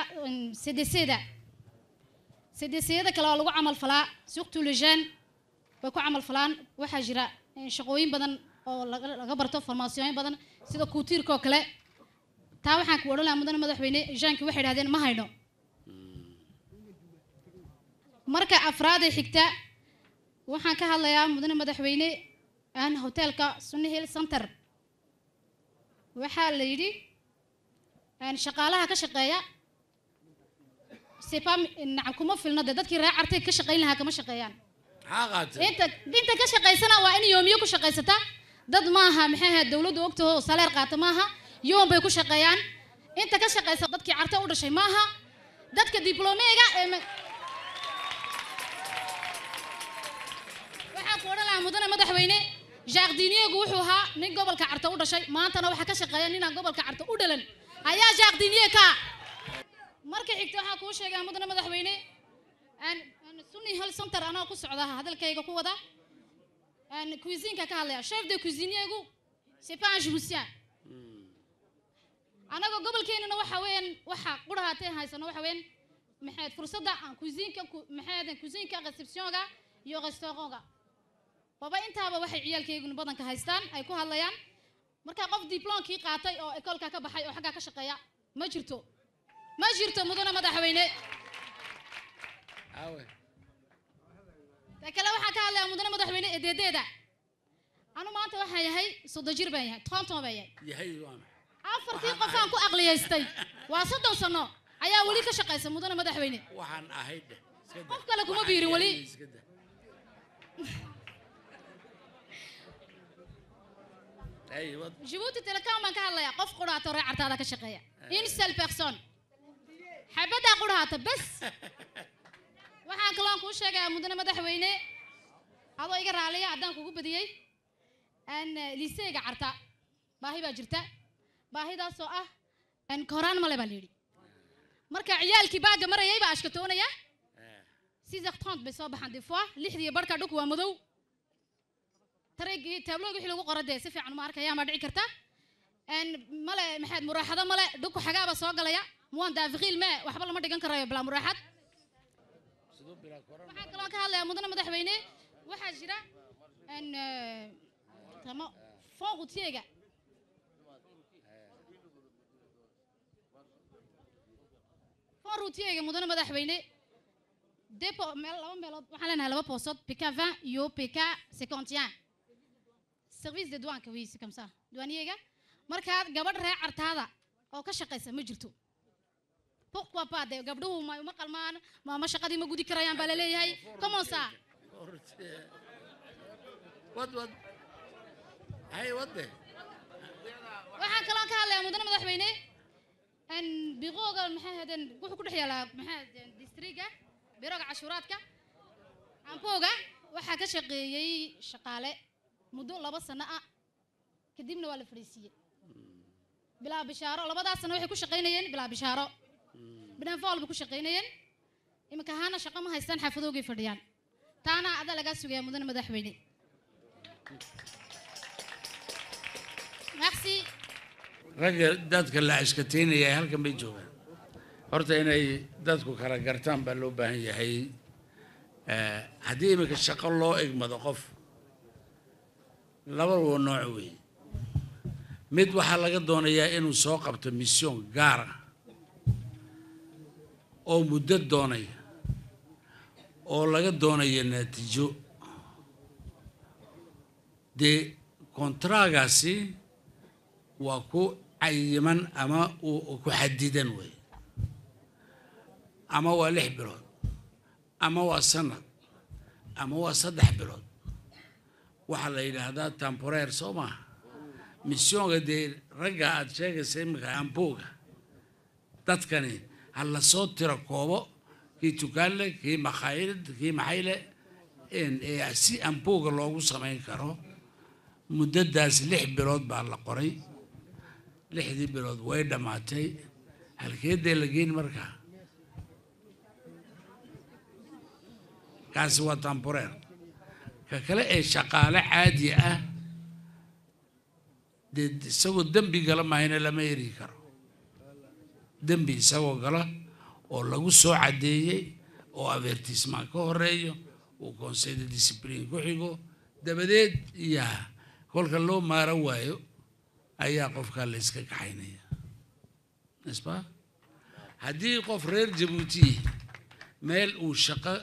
[SPEAKER 14] CDC-da kale oo lagu amal falaa suuqtu lejan way ku amal falaan waxa jira shaqooyin badan oo laga barto formation badan sida kuutiirka kale taa waxaan ku oran lahaa mudane madaxweyne janki waxay yiraahdeen ma hayno marka afraad xigta waxaan ka hadlayaa mudane madaxweyne aan hotelka Sunny Hill Center waxa la yiri aan shaqaalaha ka shaqeeya sepam kuma filna dadkii raacartay ka shaqeyn lahaa kama shaqeeyaan inta ka shaqeysana waa in yoomiyo ku shaqeysata dad maaha maxay ahayd dawladdu ogtaho salaar qaata maaha yoom bay ku shaqeeyaan inta ka shaqeysa dadkii carta u dhashay maaha dadka diblomeega mudane madaxweyne jaaqdiiniyeegu wuxuu ahaa nin gobolka Carta u dhashay maantana waxa ka shaqeeya nin aan gobolka Carta u dhalan ayaa jaaqdiiniye ka marka xigta waxa ku sheegay mudane madaxweyne aan Sunny Hill Center ana ku socdaa hadalkayga ku wada aan cuisine ka hadlaya chef de cuisinier c'est pas un jouissien anaga gobolkeenana waxa weeyaan waxa quraatay haysano waxa weeyaan maxay fursadda aan cuisine-ka reception-ga iyo restaurant-ga baba intaaba waxay ciyaalkeyguna badanka haystaan ay ku hadlayaan marka qof diplomkii qaatay oo ekolka ka baxay oo xagga ka shaqeeya ma jirto mudana madaxweyne kale waxaan ka hadlayaa mudana madaxweyne eedeedeeda anu maanta waxaan yahay 30 jir baan yahay 30 baan yahay afartii qof aan ku aqliyaystay waa 30 sano ayaa wali ka shaqeysa mudana madaxweyne
[SPEAKER 7] waxaan ahayd
[SPEAKER 14] qof kale kuma biirin wali Djibouti Telecom baan ka hadlayaa qof quraato reer cartaada ka shaqeeya une seule personne xabada quraata bas waxaan kaloo ku sheegaa mudana madaxweyne adoo iga raaliya haddaan kugu badiyay aan liiseega carta baahi baa jirta baahidaas oo ah aan koraan male baa leeyahay marka ciyaalkii baaga marayay baa ashkatoonaya 6h30 bay soo baxan difaa 6 barka dhulku waa madow tareegii tablooga wixii lagu qoraday si fiican ma arkaya ma dhici karta aan male maxaad muraaxada male dhulku xagaaba soo galaya muwan daafiqiil ma waxba lama dhigan karayo bala muraaxad waxaan kaloo ka hadlayaa mudana madaxweyne waxaa jira aan tamo fooqutiga fooqutiga mudana madaxweyne depo meel laba meelood waxaan leenahay laba poosod PK20 iyo PK51 service de douane oui c'est comme ça douanier marka gabadh reer cartaada oo ka shaqeysa ma jirto pourquoi pas de gabdhuhu ma qalmaan ma shaqadii ma gudi karayaan baa la leeyahay comment ça
[SPEAKER 7] wad hay wade
[SPEAKER 14] waxaan kaloo ka hadlayaa mudana madaxweyne aan biqooga maxay hadeen wuxuu ku dhex yaalaa maxay districtga biroga cashuuraadka ampooga waxaa ka shaqeeyay shaqaale muddo 2 sano ah kadibna waa la fariisiyay bilaa bishaaro labadaas sano waxay ku shaqeynayeen bilaa bishaaro bidaan foolba ku shaqeynayeen imika hana shaqo ma haystaan xafadoogay fadhiyaan taana ada laga sugaya mudana madaxweyne merci
[SPEAKER 7] ragga dadka la iskateynaya halkan bay joogaan horta inay dadku kala gartaan baa loo baahan yahay haddii imika shaqo loo egmado qof laba nooc wey mid waxaa laga doonayaa inuu soo qabto mission gaar ah oo muddo doonaya oo laga doonayo natiijo dee kontraagaasi waa ku cayiman ama ku xadidan wey ama waa 6 bilood ama waa sanad ama waa 3 bilood waxaa la yidhaahdaa temporaire soo maaha missionga dee ragga aad sheegaysa imika ampooga dadkani ha la soo tiro koobo kii tukaanle kii makhaayid kii maxayle si ampooga loogu samayn karo muddadaas 6 bilood baa la qoray 6 bilood way dhammaatay halkeedee la geyn markaa kaasi waa temporaire ka kale ee shaqaale caadi ah dee isagoo dembi gala mahayna lama eri karo dembi isagoo gala oo lagu soo caddeeyey oo avertissement ka horeeyo oo conseil de discipline ku xigo dabadeed iyo kolka loo maaran waayo ayaa qofka la iska kaxaynaya n'est-ce haddii qof reer Djibouti meel uu shaqo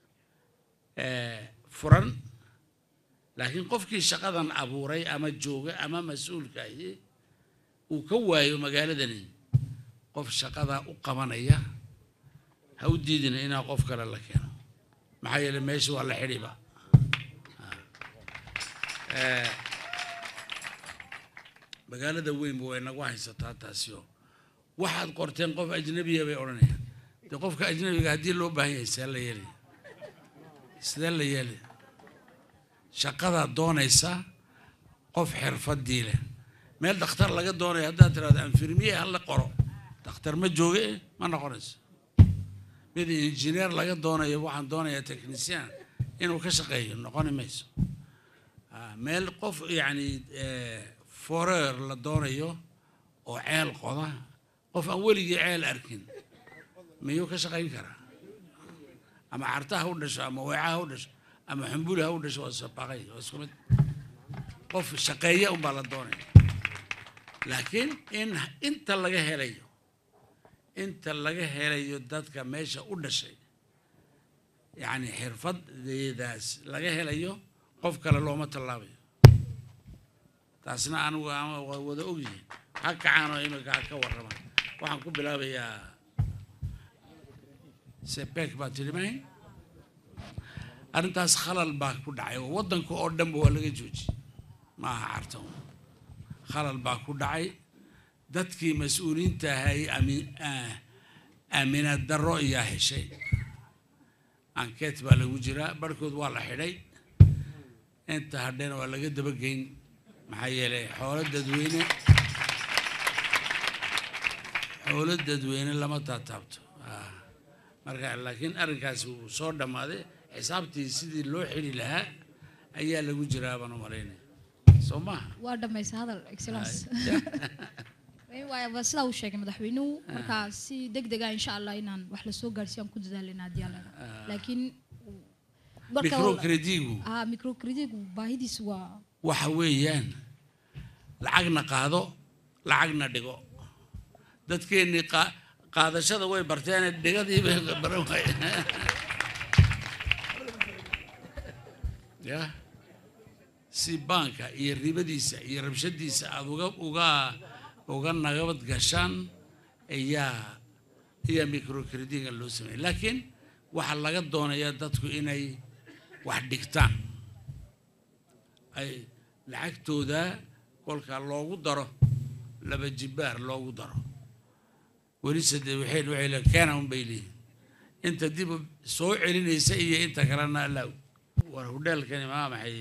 [SPEAKER 7] furan laakiin qofkii shaqadan abuuray ama jooga ama mas'uulka ahi uu ka waayo magaaladani qof shaqada u qabanaya ha u diidina inaa qof kale la keeno maxaa yeelay meesha waa la xidhiba magaalada weyn way nagu haysataa taasiyo waxaad qorteen qof ajnabiya bay odhanayaan dee qofka ajnabiga haddii loo baahan yahay sidee la yeelaya shaqadaa doonaysa qof xirfadii leh meel dhakhtar laga doonayo haddaad tiraahdo infirmiye ha la qoro dhakhtar ma jooge ma noqonayso mid injineer laga doonayo waxaan doonayaa technician inuu ka shaqeeyo noqoni mayso meel qof yacni forer la doonayo oo ceel qoda qof aan weligii ceel arkin miyuu ka shaqayn karaa ama cartaha u dhasho ama weecaha u dhasho ama xambulaha u dhasho waa sabaqay waa isku mid qof shaqeeya un baa la doonaya laakiin in inta laga helayo dadka meesha u dhashay yani xirfadeedaas laga helayo qof kale looma tallaabayo taasna anigu waa wada ogyihiin ha kacaan oo imika ka warrama waxaan ku bilaabayaa sepek baa tirimayn arrintaas khalal baa ku dhacay oo waddanka oo dhanba waa laga joojiyey maaha cartan khalal baa ku dhacay dadkii mas-uuliyiinta ahay aaminaad darro ayaa heshay ankeet baa lagu jiraa barhkood waa la xidhay inta hadhena waa laga dabageyn maxaa yeelay xoolo dadweyne lama taataabto marka laakiin arrinkaasi wuu soo dhammaaday xisaabtii sidii loo xidhi lahaa ayaa lagu jiraa baan u malaynaya soo maaha
[SPEAKER 15] waa dhamaysa hadal excellence waa sidaa uu sheegay madaxweynuhu markaa si degdeg ah insha allah inaan wax la soo gaarsiiyaan ku dadaalina haddii alla laakiin microcredigu baahidiisu waa
[SPEAKER 7] waxa weeyaan lacagna qaado lacagna dhigo dadkeennii qaadashada way barteen dhigadii bay baran waayeen ya si baanka iyo ribadiisa iyo rabshadiisa aad uga nagabad gashaan ayaa microcrediga loo sameeyay laakiin waxaa laga doonayaa dadku inay wax dhigtaan ay lacagtooda kolka loogu daro laba jibaar loogu daro weli saddex waxay keena un bay leeyihin inta dib soo celinaysa iyo inta kalena allow war hudheelkani maa maxay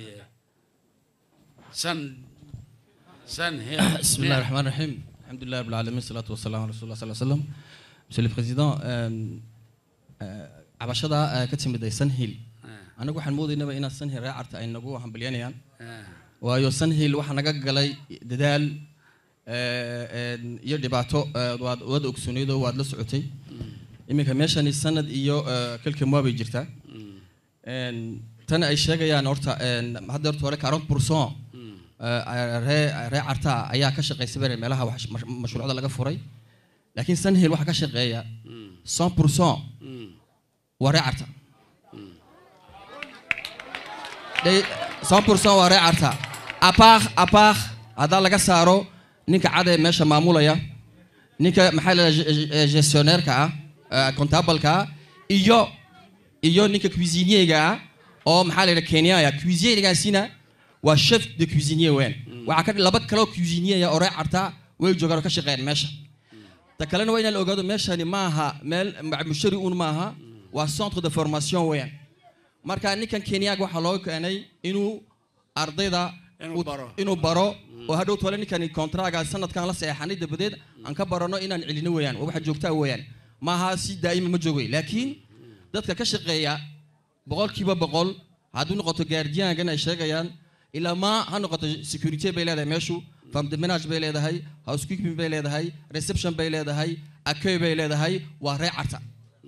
[SPEAKER 16] بسم الله الرحمن الرحيم الحمد لله رب العالمين الصلاة والسلام على رسول الله صلى الله عليه وسلم Monsieur le Président cabashada ka timid Sanhil anagu waxaan moodaynaa in Sanhil raacarta ay nagu hambalyanayaan waayo Sanhil waxa naga galay dadaal iyo dhibaato wad ogsoonaydo waad la socotay iminka meeshan sanad iyo kalka moobay jirta tan ay sheegayaan horta hadda hore 40% raacarta ayaa ka shaqeysay meelaha mashruucda laga furay laakiin Sanhil waxa ka shaqeeya 100% waa raacarta 100% waa raacarta apart hada laga saaro ninka cad ee meesha maamulaya ninka maxay la gestionnaire-ka comptable-ka iyo ninka cuisinier-ga oo maxay la Kenya cuisinier-gaasina waa chef de cuisinier weyn waxa ka laba kale cuisinier oo raacarta way joogaan ka shaqeeyaan meesha ta kalena waa in la ogaado meeshani maaha meel mushari uun maaha waa centre de formation weyn marka ninkan Kenya waxa loo keenay inuu ardayda inuu baro oo hadhow tole ninkan kontraaga sanadkan la saxanay dabadeed aan ka barano inaan cilino weeyaan waxa joogtaa weeyaan maaha si daa'ima ma joogay laakiin dadka ka shaqeeya 100% hadduu noqoto guardian-gan ay sheegayaan ilaa ma ha noqoto security bay leedahay meeshu femme de ménage bay leedahay housekeeping bay leedahay reception bay leedahay accueil bay leedahay waa raacarta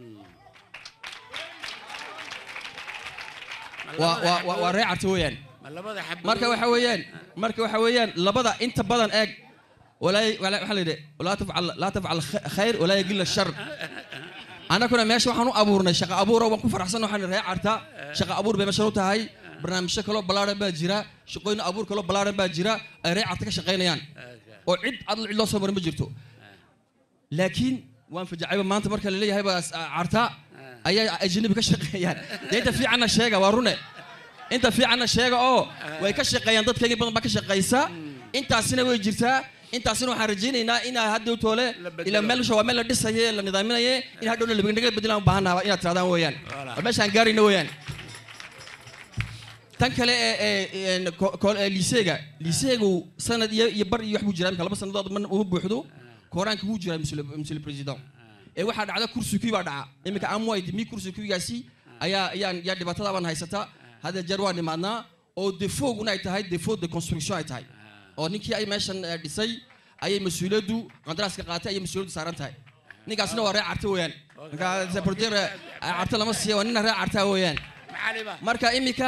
[SPEAKER 16] waa raacarta weeyaan marka waxa weeyaan labada inta badan eeg waxa la yidhi laa tafcal khayr walaa yagilla shar anaguna meesha waxaan u abuurnay shaqo abuur oo waan ku faraxsan waxaan raacarta shaqo abuur bay meesha u tahay barnaamijyo kale balaaran baa jira shaqooyin abuur kale balaaran baa jira ay raacarta ka shaqeynayaan oo cid loo soo marin ma jirto laakiin waan fajacayba maanta marka la leeyahay baa carta ayaa ajnabi ka shaqeeyaan deeta fiicanna sheega waa rune inta fiicanna sheega oo way ka shaqeeyaan dadkayga badan baa ka shaqeysa intaasina way jirtaa intaasina waxaan rajaynaynaa in hadda toole ila meelsha waa meel la dhisay la nidaaminayo in hadhow la naga bedelaan baahanaaba inaad tiraadaan weeyaan meeshaan gaarina weeyaan tan kale liseegu sanad iyo bar iyo wax buu jiraa laba sanadood man uu buuxdo koraanka wuu jiraa monsieur le président ee waxa dhacda kursigii baa dhaca imika amwayd mi kursigiigaasi ayaa dhibaatada baan haysata hada jar waa nimaadnaa oo default una ay tahay default de construction ay tahay oo ninkii ay meeshan dhisay ayay mas-uuliyaddu qandaraaska qaatay ayay mas-uuliyaddu saaran tahay ninkaasna waa reer carta weeyaan marka portier carta lama siiyo waa nina reer carta weeyaan marka imika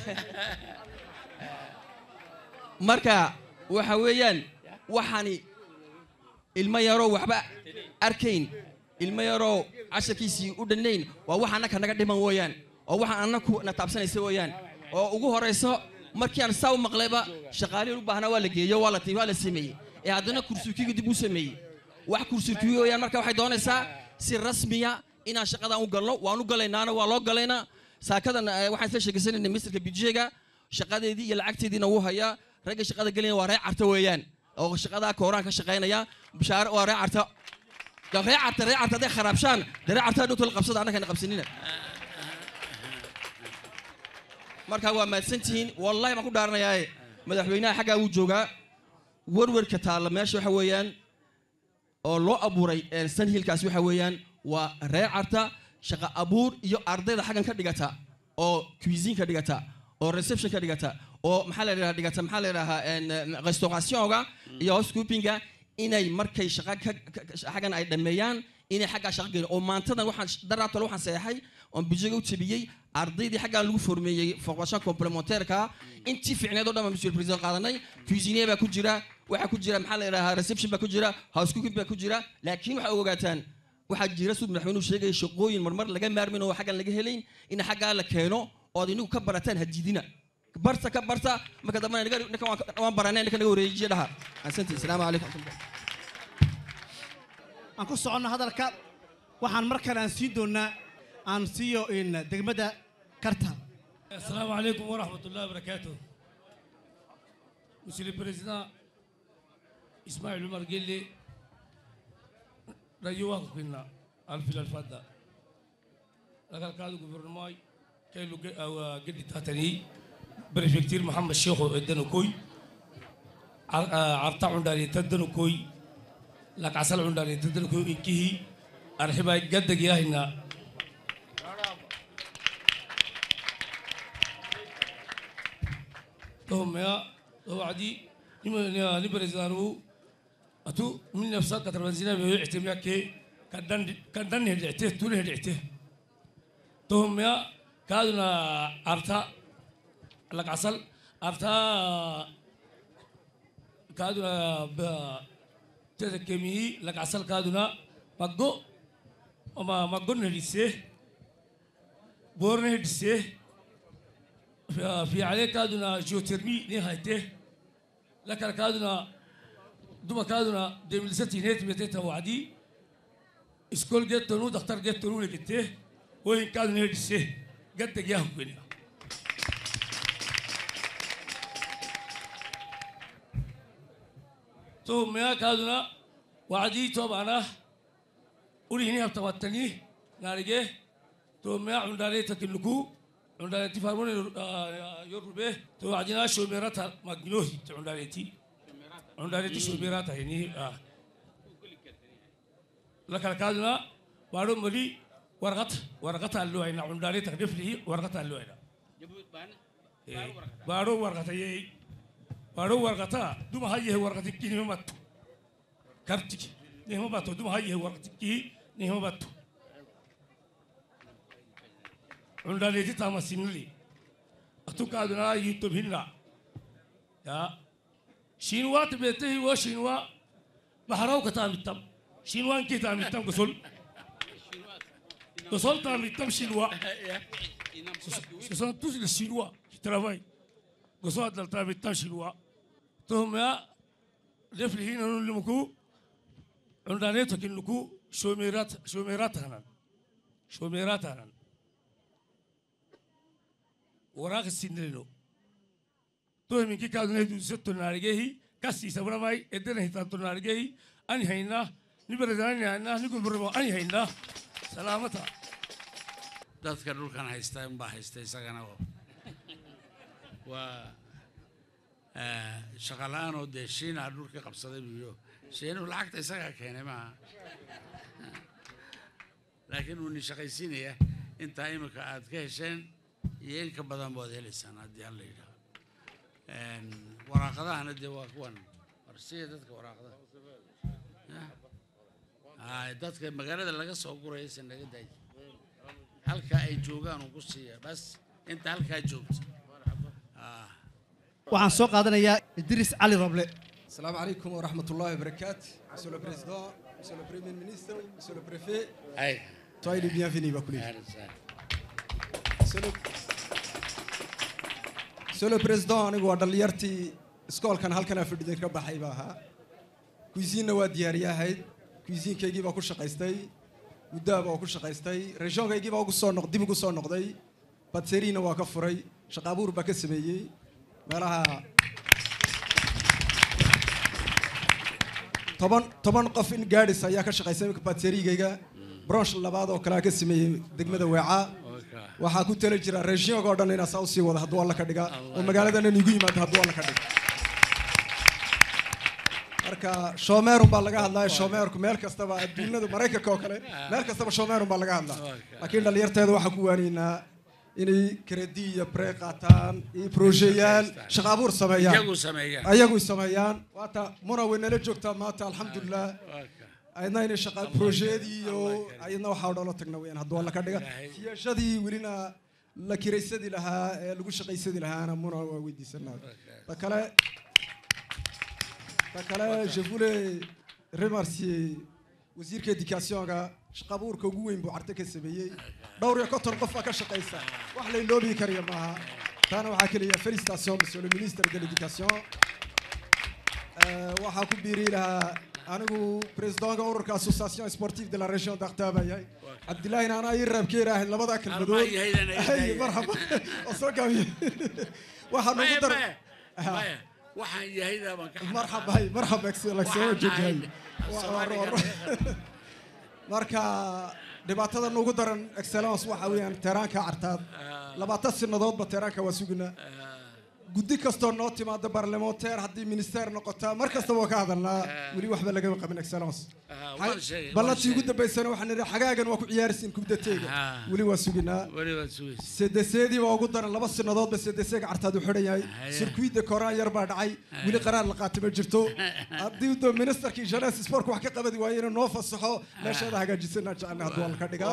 [SPEAKER 16] marka waxa weeyaan waxaani ilmo yaroo waxba arkayn ilmo yaroo casharkiisii u dhannayn waa waxa annaka naga dhiman weeyaan oo waxa annaku na taabsanaysa weeyaan oo ugu horeyso markii aan saa u maqlayba shaqaaliin u baahnaa waa la geeyo waa la sameeyey ee haddana kursukiga dib u sameeyey wax kursukiga weeyaan marka waxay doonaysaa si rasmiya inaan shaqadan u galno waan u galaynaana waa loo galaynaa saakadan waxaan isla sheegaysanaynay misterka budjeega shaqadeedii iyo lacagteediina wuu hayaa ragga shaqada gelinaya waa reer carta weeyaan oo shaqada kooraan ka shaqaynaya bishaare waa reer carta reer carta hadday kharaabshaan reer carta dhowta la qabsada annakana qabsanina marka waa mahadsantihiin wallahi baan ku dhaaranayaa madaxweynaha xaggaa wuu joogaa warwarka taalla meesha waxa weeyaan oo loo abuuray sanhilkaas waxa weeyaan waa reer carta shaqa abuur iyo ardayda xaggan ka dhigata oo cuisine ka dhigata oo reception ka dhigata oo maxaa la yidhaha dhigata maxaa la yidhahaa restaurationga iyo housekeepinga inay markay shaqa xaggan ay dhammeeyaan inay xaggaa shaqa gelin oo maantadan waxaan daraatole waxaan seexay oon budjega u jabiyey ardaydii xaggaan lagu formeeyey formation complementaire-ka intii fiicneed oo dhan baan monsieur le président qaadanay cuisinier baa ku jira waxaa ku jira maxaa la yidhahaa reception baa ku jira housekeeping baa ku jira laakiin waxay ogaataan waxaa jira sud madaxweynuhu sheegaya shaqooyin marmar laga maarmin oo xaggan laga helayn in xaggaa la keeno oo ad inigu ka barataan hadiidina barta ka barta marka dambana waan baranay ninka naga wareejiye dhaha asante assalaamu calaykum
[SPEAKER 4] aan ku soconno hadalka waxaan markan aan siin doonaa aan siiyo in degmada karta
[SPEAKER 17] السلام عليكم ورحمة الله وبركاته. مسيو البريزيدان إسماعيل عمر قال لي رجوك كنا ألف الفضة. لقد كادوا غوفرنماي كيلو أو قد تاتني بريفكتير محمد الشيخ ادنو كوي عرطا عنداري تدنو كوي لك عسل عنداري تدنو كوي إنكيه أرحبا قد جاهنا توم يا وعدي نبرزانو أتو من نفسك كتربزينا بيعتمد كي كدن هدعته تون هدعته توم يا كادنا أرتا لك عسل أرتا كادنا ب تذكمي لك عسل كادنا مجو وما مجون هدسه بورن هدسه في عليه كادنا جيوترمي نهايته لكن كادنا دوما كادنا ديملستي نيت بيتته وعدي اسكول جت تنو دكتور جت تنو لكته وين كادنا هدسه قد جاهم بينا تو ما كادنا وعدي طبعا ولي هنا بتوتني نارجه تو ما عندنا تكلكو عندنا تفهمون يوربه تو عندنا شو ميراتا مجنوه عندنا شو ميراتا يعني لكن كادنا بارو ملي ورقة اللوينا عندنا تكلف لي ورقة اللوينا بارو ورقة دوم هاي ورقة كي نهم باتو كارتك نهم باتو دوم هاي ورقة كي نهم باتو عندنا تتام سينلي أتوقعنا يوتيوب هنا يا شينوا تبته هو شينوا بحراو كتام التام شينوا إنك تام التام كسول تام التام شينوا كسول توصل الشينوا ترافاي كسول تام التام شينوا توم يا رفلي هنا نلمكو عندنا تكلكو شوميرات هنا وراك السنينو تو من كي كانوا يدو ستو نارجيه كاسي سبرا ماي ادنا هيتاتو نارجيه اني هينا نبرداني هينا نقول بربو اني هينا سلامتا
[SPEAKER 7] dadka dhulkan haysta in baa haysta isagana waa shaqalaan oo deeshiina dhulka qabsaday biyo sheenu lacagta isaga keenay ma laakiin uu ni shaqaysiinaya inta imika aad ka hesheen iyo in ka badan baad helaysaan haddii alla yidhaahdo waraaqadahana dee waa kuwan warsiya dadka waraaqadaha dadka magaalada laga soo guraya sanaga day halka ay joogaan ugu siiya bas inta halka joogto
[SPEAKER 4] waxaan soo qaadanayaa Idris Ali Roble.
[SPEAKER 18] Assalamu alaykum wa rahmatullahi wa barakatuh. Monsieur le président, monsieur le premier ministre, monsieur le préfet. Soyez les bienvenus Bakuli. Monsieur le président, anigu waa dhalinyartii iskoolkan halkan fadhiday ka baxay baa ahaa. Cuisine waa diyaariyahayd. Cuisine-keygii baa ku shaqaystay. Muddo baa ku shaqaystay. Region-keygii baa dib ugu soo noqday. Patisserie-na waa ka furay. Shaqo abuur baa ka sameeyay. meelaha toban qof in gaadhis ayaa ka shaqaysay patisserie-gayga branch labaad oo kale ka sameeyay degmada Weeca waxaa ku tala jira region-ga oo dhan inaa saa u sii wada hadduu alla ka dhiga oo magaaladana igu yimaado hadduu alla ka dhiga marka shoomeerun baa laga hadlaya shoomeerku meel kastaba adduunyada Mareykanka oo kale meel kastaba shoomeerun baa laga hadlaa laakiin dhalinyarteedu waxaa ku waaniinaa inay credit iyo break qaataan iyo projectyaal shaqo abuur sameeyaan ayagu sameeyaan waata muna weynala joogtaa maanta alxamdulillah ayna inay shaqo project iyo ayna waxa dholo tagna weyn hadduu la ka dhiga siyashadii welina la kiraysadii lahaa ee lagu shaqaysadii lahaana muna waa weydiisanaa takale je voulais remercier wasiirka education-ga shaqo abuurka ugu weyn buu arta ka sameeyay dhowr iyo konton qof ka shaqaysa wax la iloobi kariyo maaha taana waxaa kaliya félicitations monsieur le ministre de l'éducation waxaa ku biiri lahaa anigu président-ga ururka association sportive de la région d'Artaba yahay Abdullahi ana ay raabkeer ah labada kalmadood marhaba soo gaabiye waxaan ugu daray
[SPEAKER 7] waxaan yahayda baan ka
[SPEAKER 18] marhaba excellent soo joogay marka dhibaatada ugu daran excellence waxa weeyaan teraanka cartaad 20 sanadoodba teraanka waa sugnaa guddi kastoo noo timaado barlamanteer haddii minister noqota mar kasta waa ka hadalnaa weli waxba laga qabin excellence ballantii ugu dambaysana waxaan nidhi xagaagan waa ku ciyaarsiin kubdateega weli waa sugnaa sedeseedii baa ugu daran 2 sanadoodba sedeseega cartaad u xidhan yahay circuit koraan yar baa dhacay weli qaraar la qaatay ma jirto haddii uu ministerkii jeunesse sport wax ka qabadi waayo inuu noo fasaxo meeshaada hagaajisana jecel hadduu la ka dhigaa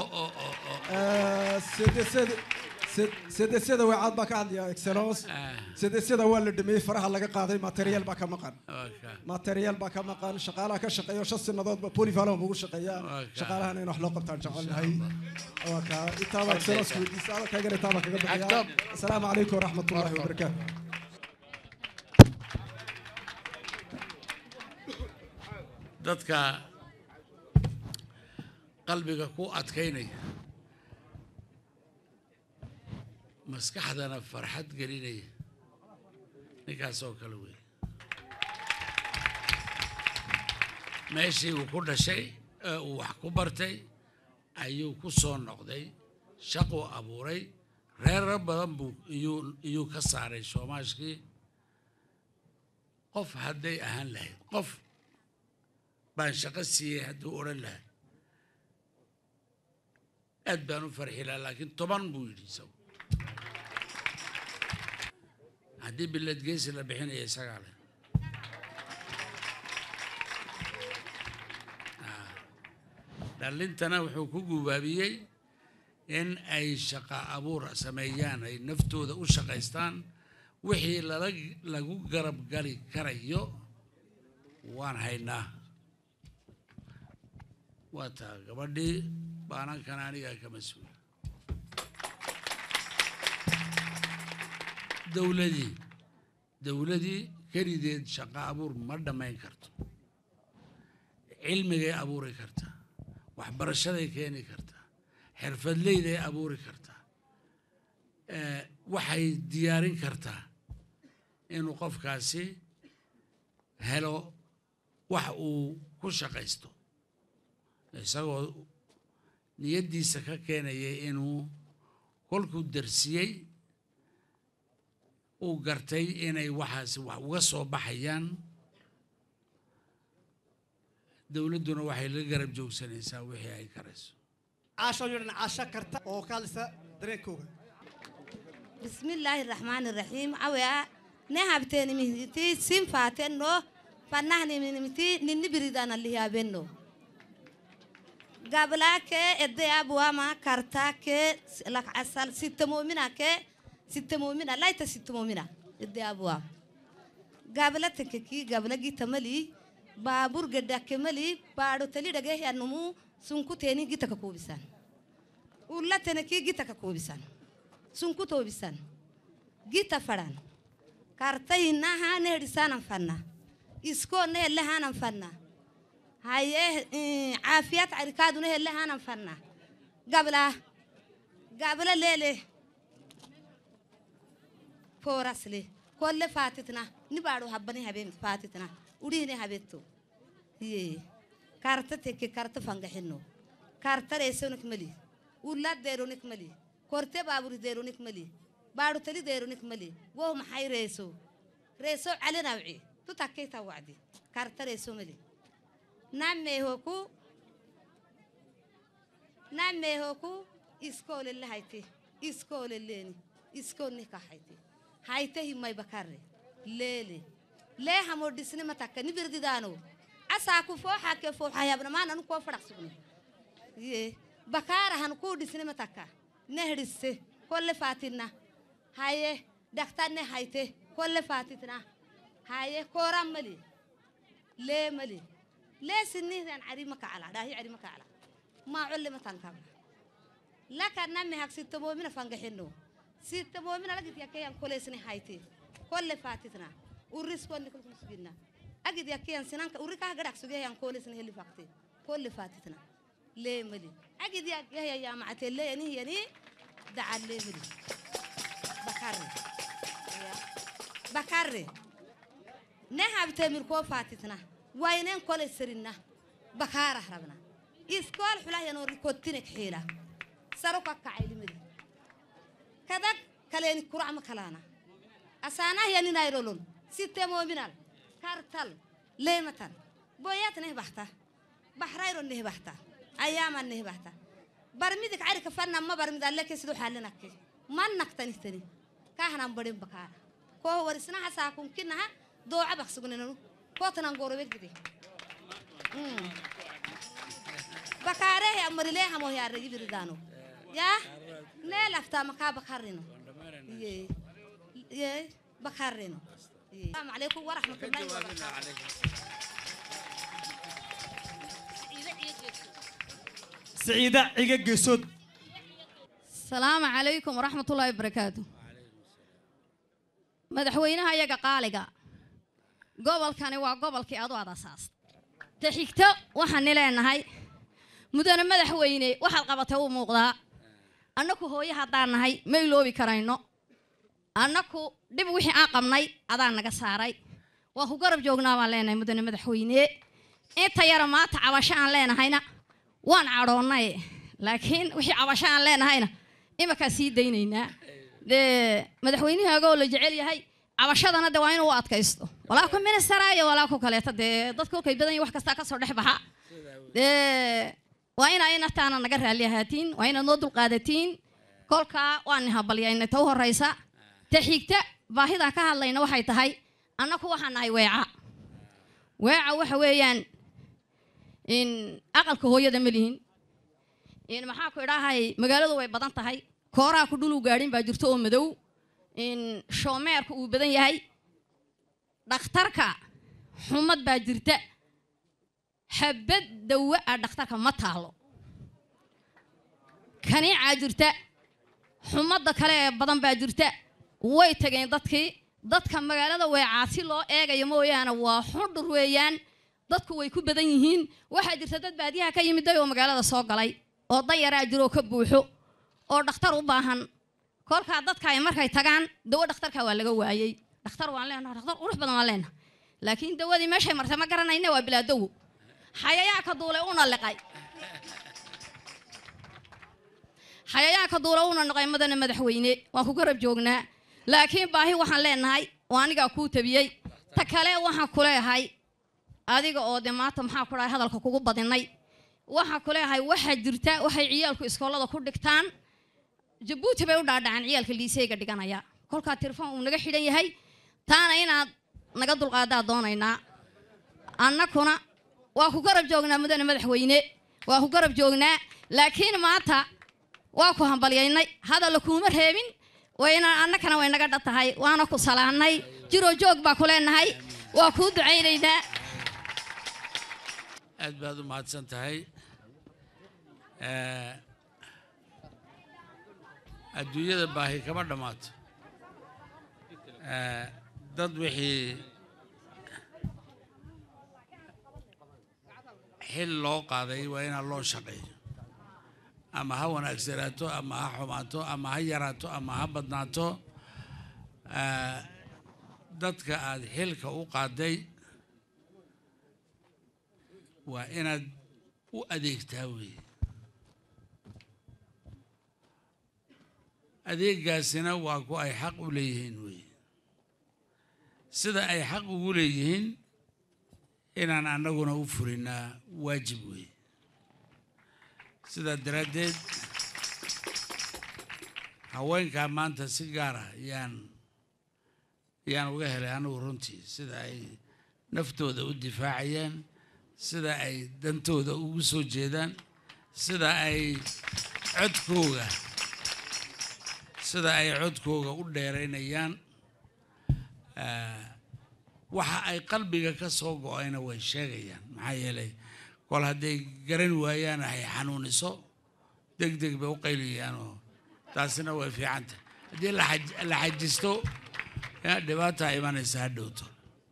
[SPEAKER 18] sedeseeda waacad baa ka hadlaya excellence sedeseeda waa la dhameeyay faraha laga qaaday material baa ka maqan shaqaalaha ka shaqeeyo 5 sanadoodba polyvalent buu shaqeeyaa shaqaalahana in wax loo qabtaan jecelnahay waa ka itaaba excellence weydiisada kaga itaaba kaga bixiya assalaamu alaykum waraxmatullaahi wabarakaatuh
[SPEAKER 7] dadka qalbiga ku adkaynaya maskaxdana farxad gelinaya ninkaas oo kale weey meeshii uu ku dhashay uu wax ku bartay ayuu ku soo noqday shaqo abuuray reer badan buu iyuu ka saaray Soomaashkii qof hadday ahaan lahayd qof baan shaqo siiyey hadduu oran lahaa aad baan u farxi lahaa laakiin 10 buu yidhi isagu haddii bilad geesi la bixinaya isagaa leh dhalintana wuxuu ku gubaabiyey in ay shaqo abuur sameeyaan ay naftooda u shaqaystaan wixii lagu garab gali karayo waan haynaa waa taa gabadhii baanankana anigaa ka mas-uula dowladii kelideed shaqo abuur ma dhammayn karto cilmigay abuuri kartaa waxbarashaday keeni kartaa xirfadleyday abuuri kartaa waxay diyaarin kartaa inuu qofkaasi helo wax uu ku shaqaysto isagoo niyaddiisa ka keenayay inuu kolkuu darsiyey uu gartay inay waxaasi wax uga soo baxayaan dowladduna waxay la garab joogsanaysaa wixii ay karayso
[SPEAKER 4] caasho yidhan caasho karta oo kaalisa dareenkooga
[SPEAKER 19] bismillaahi raxmaani raxiim awaa ne habteen mihti sinfaaten no فنحني من متي ننبردان اللي هي بينه قبلك إدي أبوه ما كرتاك لك عسل ست مؤمنة لا ست مؤمنة إدي أبوه قبلتك كي قبل جيت ملي بابور قدك ملي بارو تلي دقيه النمو سنكو تاني جيتك كوبسان ولا تنكي جيتك كوبسان سنكو توبسان جيت فران كارتي نها نهرسان فنا إسكو نه لهانا فنا هاي عافية عركاد نه لهانا فنا قبل ليلة فورسلي كل فاتتنا نبارو هبني هبين فاتتنا وديني هبيتو يي كارتتك كارت فانجحنو كارت رئيسونك ملي ولا ديرونك ملي كورتي بابور ديرونك ملي بارو تلي ديرونك ملي وهم حي رئيسو على نوعي تتكيت وعدي كارت رئيسو ملي نامي هوكو إسكول اللي هايتي إسكول الليني إسكول نكا هايتي هايته ما يبكره ليلي ليه همور دسني متاكا نبردي دانو عساكو فوحا كفوحا يا ابن ما نانو كو فرق سغني يه بكاره هنكو دسني متاكا نهرسه كل فاتنا هاي دكتور هايته كل فاتتنا هاي كورام ملي ليه ملي ليه سنيه عن عريمك على داهي عريمك على ما علمت عنكم لك نمي هك ست مؤمنة فانجحنو ست مؤمنة لقيت يا كيان كل سنة هايتي كل فاتتنا ورسكون نكون مسجنا أجد يا كيان سنان وريكا قدك سجيه يان كل سنة اللي فاقتي كل فاتتنا ليه ملي أجد يا معتي ليه يعني دع ليه ملي بكري نهاب تمر كو فاتتنا وينين كل سرنا بكاره ربنا إسكال حلا ينور كوتينك حيلة سرقة كعيل مدي كذا كلين كرع مكلانا أسانا يعني نايرولون ستة مؤمنال كارتل ليمتان بويات نه بحته بحرايرو نه بحته أيام نه بحته برميدك عارك فنا ما برميد الله كسدو حالنا كي ما نكتني كهنا بدين بكار كوه ورسنا حساكم كنها دوعة بخسقننا كوتنا نقول بكدي بكاره يا مريله هم هي الرجال بردانو يا لا لفتا مكا بكارينو يه بكارينو السلام عليكم ورحمة الله وبركاته
[SPEAKER 4] سعيدة عقق جسود
[SPEAKER 20] السلام عليكم ورحمة الله وبركاته مدحوينها يا قالقة قبل كان وقبل كي أضوى أساس تحكته وحن لنا هاي مدن مدحويني وحل قبته موقدا أنكو هو يهدان هاي ميلو بكرينو أنكو دب وحي عقمناي أدان نقصاري وهو قرب جوجنا علينا مدن مدحويني أنت يا رمات عواشان لنا هينا وان عروناي لكن وحي عواشان لنا هينا إما كسيد دينينا ده مدحويني هقول جعلي هاي عواشادنا دوائن وقت كيستو ولا كم من السرايا ولا كم كليته ده ضدكوا كي بدن يوحك استاك صدح بها ده وين أين تانا نجرها اللي هاتين وين نضل قادتين كل كا وانها بليين توه الرئيسة تحيكته باهدا كهلا ينوحي تهاي أنا كوا حناي وعاء وحويان إن أقل كهوية دملين إن محاكو راهاي مقالة دوي بدن تهاي كورا كدلو قارين باجرتو مدو إن شومير كو بدن يهاي دكتورك حمد باجرته حبد دواء دكتورك ما تعلو كني عاجرته حمد كله بدن باجرته ويتجين ضدك مقالة way caasi loo eegayo mooyaane waa xudhur weeyaan dadku way ku badan yihiin waxa jirta dad baadiyaha ka yimid oo magaalada soo galay oo dayara jiro ka buuxo oo dhakhtar u baahan kolka dadka ay markay tagaan dawo dhakhtarka waa laga waayay dhakhtar waan leenahay dhakhtar qurux badan waan leenahay laakiin dawadii meeshay martay ma garanayna waa bilaa dawo xayayaa ka duulay una liqay xayayaa ka duulay una noqay madana madaxweyne waan ku garab joognaa laakiin baahi waxaan leenahay waaniga ku tabiyay ta kale waxaan ku leeyahay adiga oo maanta maxaa ku dhahay hadalka kugu badinay waxaan ku leeyahay waxa jirta waxay ciyaalku iskoolada ku dhigtaan Djibouti bay u dhaadhacaan ciyaalka liiseega dhiganaya kolka telefoon uu naga xidhan yahay taana inaad naga dulqaadaa doonaynaa annakuna waa ku garab joognaa mudane madaxweyne waa ku garab joognaa laakiin maanta waa ku hambalyaynay hadal kuma reebin wayna annakana way naga dhatahay waana ku salaanay jiro joog baa ku leenahay waa ku ducaynaynaa
[SPEAKER 7] aad baad u mahadsan tahay adduunyada baahi kama dhammaato dad wixii xil loo qaaday waa inaan loo shaqeeyo ama ha wanaagsanaato ama ha xumaato ama ha yaraato ama ha badnaato dadka aad xilka u qaaday waa inaad u adeegtaa weeye adeegaasina waa ku ay xaq u leeyihiin weeye sida ay xaq ugu leeyihiin inaan annaguna u fulinaa waajib weeye sidaa daraaddeed haweenkaa maanta si gaar ah yaan uga helay anigu runtii sida ay naftooda u difaacayaan sida ay dantooda ugu soo jeedaan sida ay codkooga u dheeraynayaan waxa ay qalbiga ka soo go-ayna way sheegayaan maxaa yeelay kol hadday garan waayaan ay xanuuniso deg deg bay u qayliyaanoo taasina way fiicanta haddii la xajisto dhibaata imanaysa ha dhowto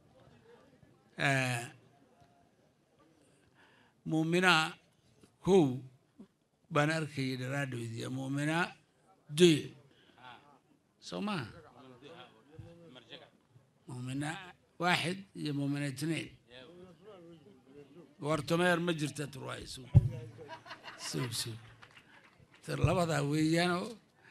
[SPEAKER 7] muuminaa kow baan arkayay dharaadhowdiya muuminaa deux soo maha muuminaa waaxid iyo muuminaa itnain wartomeer ma jirta turwaay sug labadaa weeyaanoo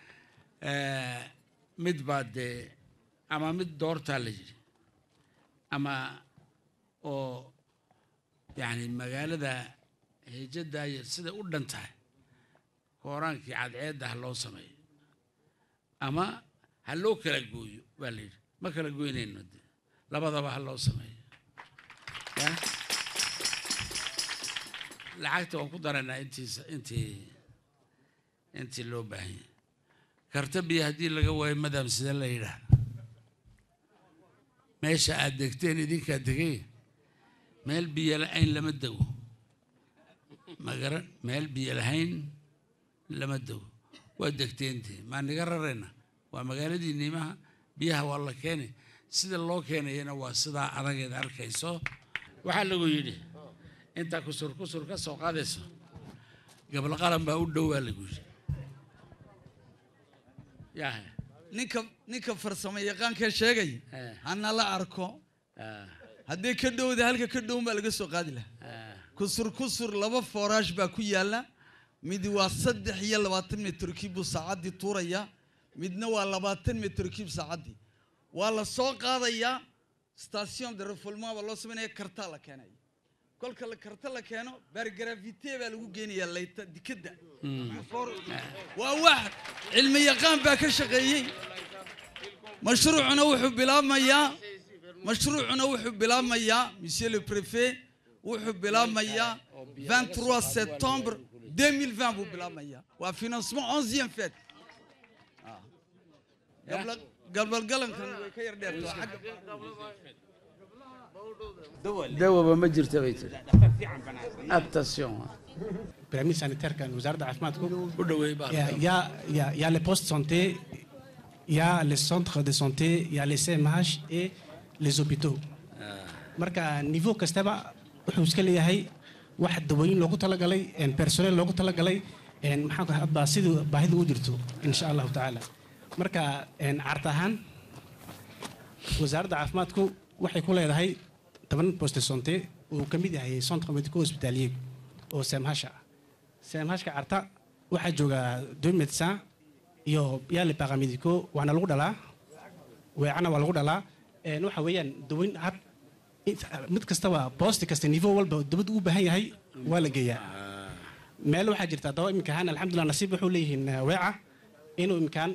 [SPEAKER 7] mid baa dee ama mid doortaa la yidhi ama oo يعني مقالة هيجدا يرسده ودنتها كوران كي عاد عيد هلو سمي أما هلو كلا جوي بالير ما كلا جوي نيند لا بضا هلو سمي لعقت وقدر أنا أنت لو باهي كرتبي هدي لجوا مدام سيدنا يلا ماشي أدكتين ديك أدكي meel biyo la-ayn lama dego ma garan meel biyo lahayn lama dego waa degteentee maa niga rarayna waa magaaladii niimaha biyaha waa la keenay sida loo keenayana waa sidaa adageed arkayso waxaa lagu yidhi intaa kusur ka soo qaadayso gabal qaran baa u dhowaa lagu yidhi yahay
[SPEAKER 21] ninka farsamo yaqaanka sheegay hana la arko haddii ka dhowda halka ka dhow baa laga soo qaadi lahaa kusur laba foraash baa ku yaala mid waa 23 mitir kiibu saacadii tuuraya midna waa 20 mitir kiib saacadii waa la soo qaadaya station de refoulement waa loo sameeyaa karta la keenay kolka la karta la keeno bar gravité baa lagu geenayaa layta dikada waa wax cilmi yaqaan baa ka shaqeeyay mashruucuna wuxuu bilaabmayaa مشروعنا وحب بلا ميا monsieur le préfet وحب بلا ميا 23 septembre 2020 بو بلا ميا وفينانسمون 11e fête قبل القلم كان كير دير
[SPEAKER 7] دوا ما جرت بيت اتاسيون
[SPEAKER 22] برامي سانيتير كان وزاره عافماتكم
[SPEAKER 7] ودوي
[SPEAKER 22] يا لي بوست سانتي يا لي سونتر دو سانتي يا لي CMH et les hôpitaux marka niveau kastaba wuxuu iska leeyahay wax dawooyin loogu talagalay personnel loogu talagalay maxaa ka hadba sidoo baahida u jirto insha Allah taala marka artahan wasaaradda caafimaadku waxay ku leedahay 10 poste de santé oo kamid yahay centre médico hospitalier oo CMH ka arta waxa jooga 2 médecins iyo les paramédicaux waana lagu dhalaa weecana waa lagu dhalaa waxa weeyaan dawin had mid kastaba post kasta niveau walba dawad u baahan yahay waa la geeyaa meel waxa jirta dawo imika hana alxamdulillah nasiib wuxuu leeyihiin weeca inuu imkaan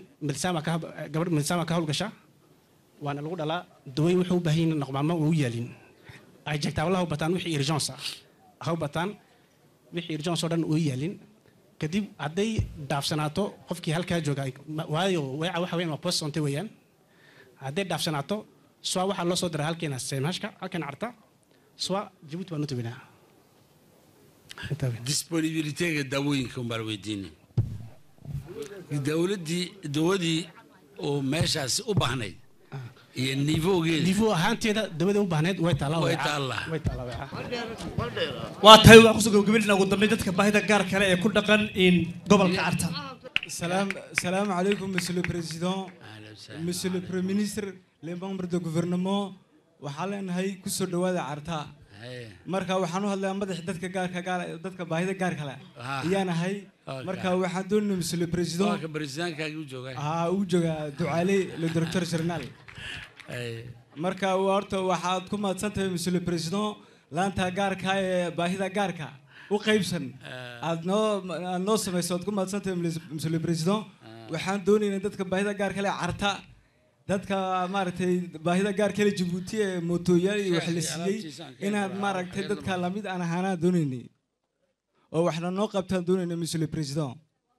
[SPEAKER 22] gabadh midsama ka hawlgasha waana lagu dhalaa daway wuxuu u baahan yahay noqmaamo uu yaalin ay jeegtaa walaha u bataan wixii urgence ah ha u bataan wixii urgence oo dhan uu yaalin kadib hadday dhaafsanaato qofkii halkaa jooga waayo weeca waxa weeyaan waa post santé weeyaan hadday dhaafsanaato soo waxaa loo soo diray halkeena seemashka halkeena carta soo Djibouti baan u tubinaa
[SPEAKER 7] disponibility-ga daawooyinka umbaan weydiinay dawadii oo meeshaas u baahnayd iyo niveau
[SPEAKER 22] ahaanteeda dawada u baahnayd way taallaa
[SPEAKER 4] waa tahay waxaan kusoo gabagabeynaa ugu dambeyn dadka baahida gaar kale ee ku dhaqan in gobolka carta
[SPEAKER 1] Salam alaikum, Monsieur le Président, Monsieur le Premier ministre, les membres du gouvernement. waxaa leenahay ku soo dhawaada carta marka waxaan u hadlayaa madax dadka baahida gaarka leh ayaan ahay marka waxaan doonayaa Monsieur le Président uu joogaa ducaale le directeur général marka horta waxaad ku mahadsantahay Monsieur le Président laanta gaarka ee baahida gaarka u qaybsan aad noo samayso ku mahadsantahay Monsieur le Président waxaan doonayaa dadka baahida gaarka leh carta dadka maaragtay baahida gaar kale Djibouti ee mootoyaal iyo wax la siiyay inaad maaragtay dadka la mid aan ahaana doonaynay oo waxna noo qabtaan doonaynay Monsieur le Président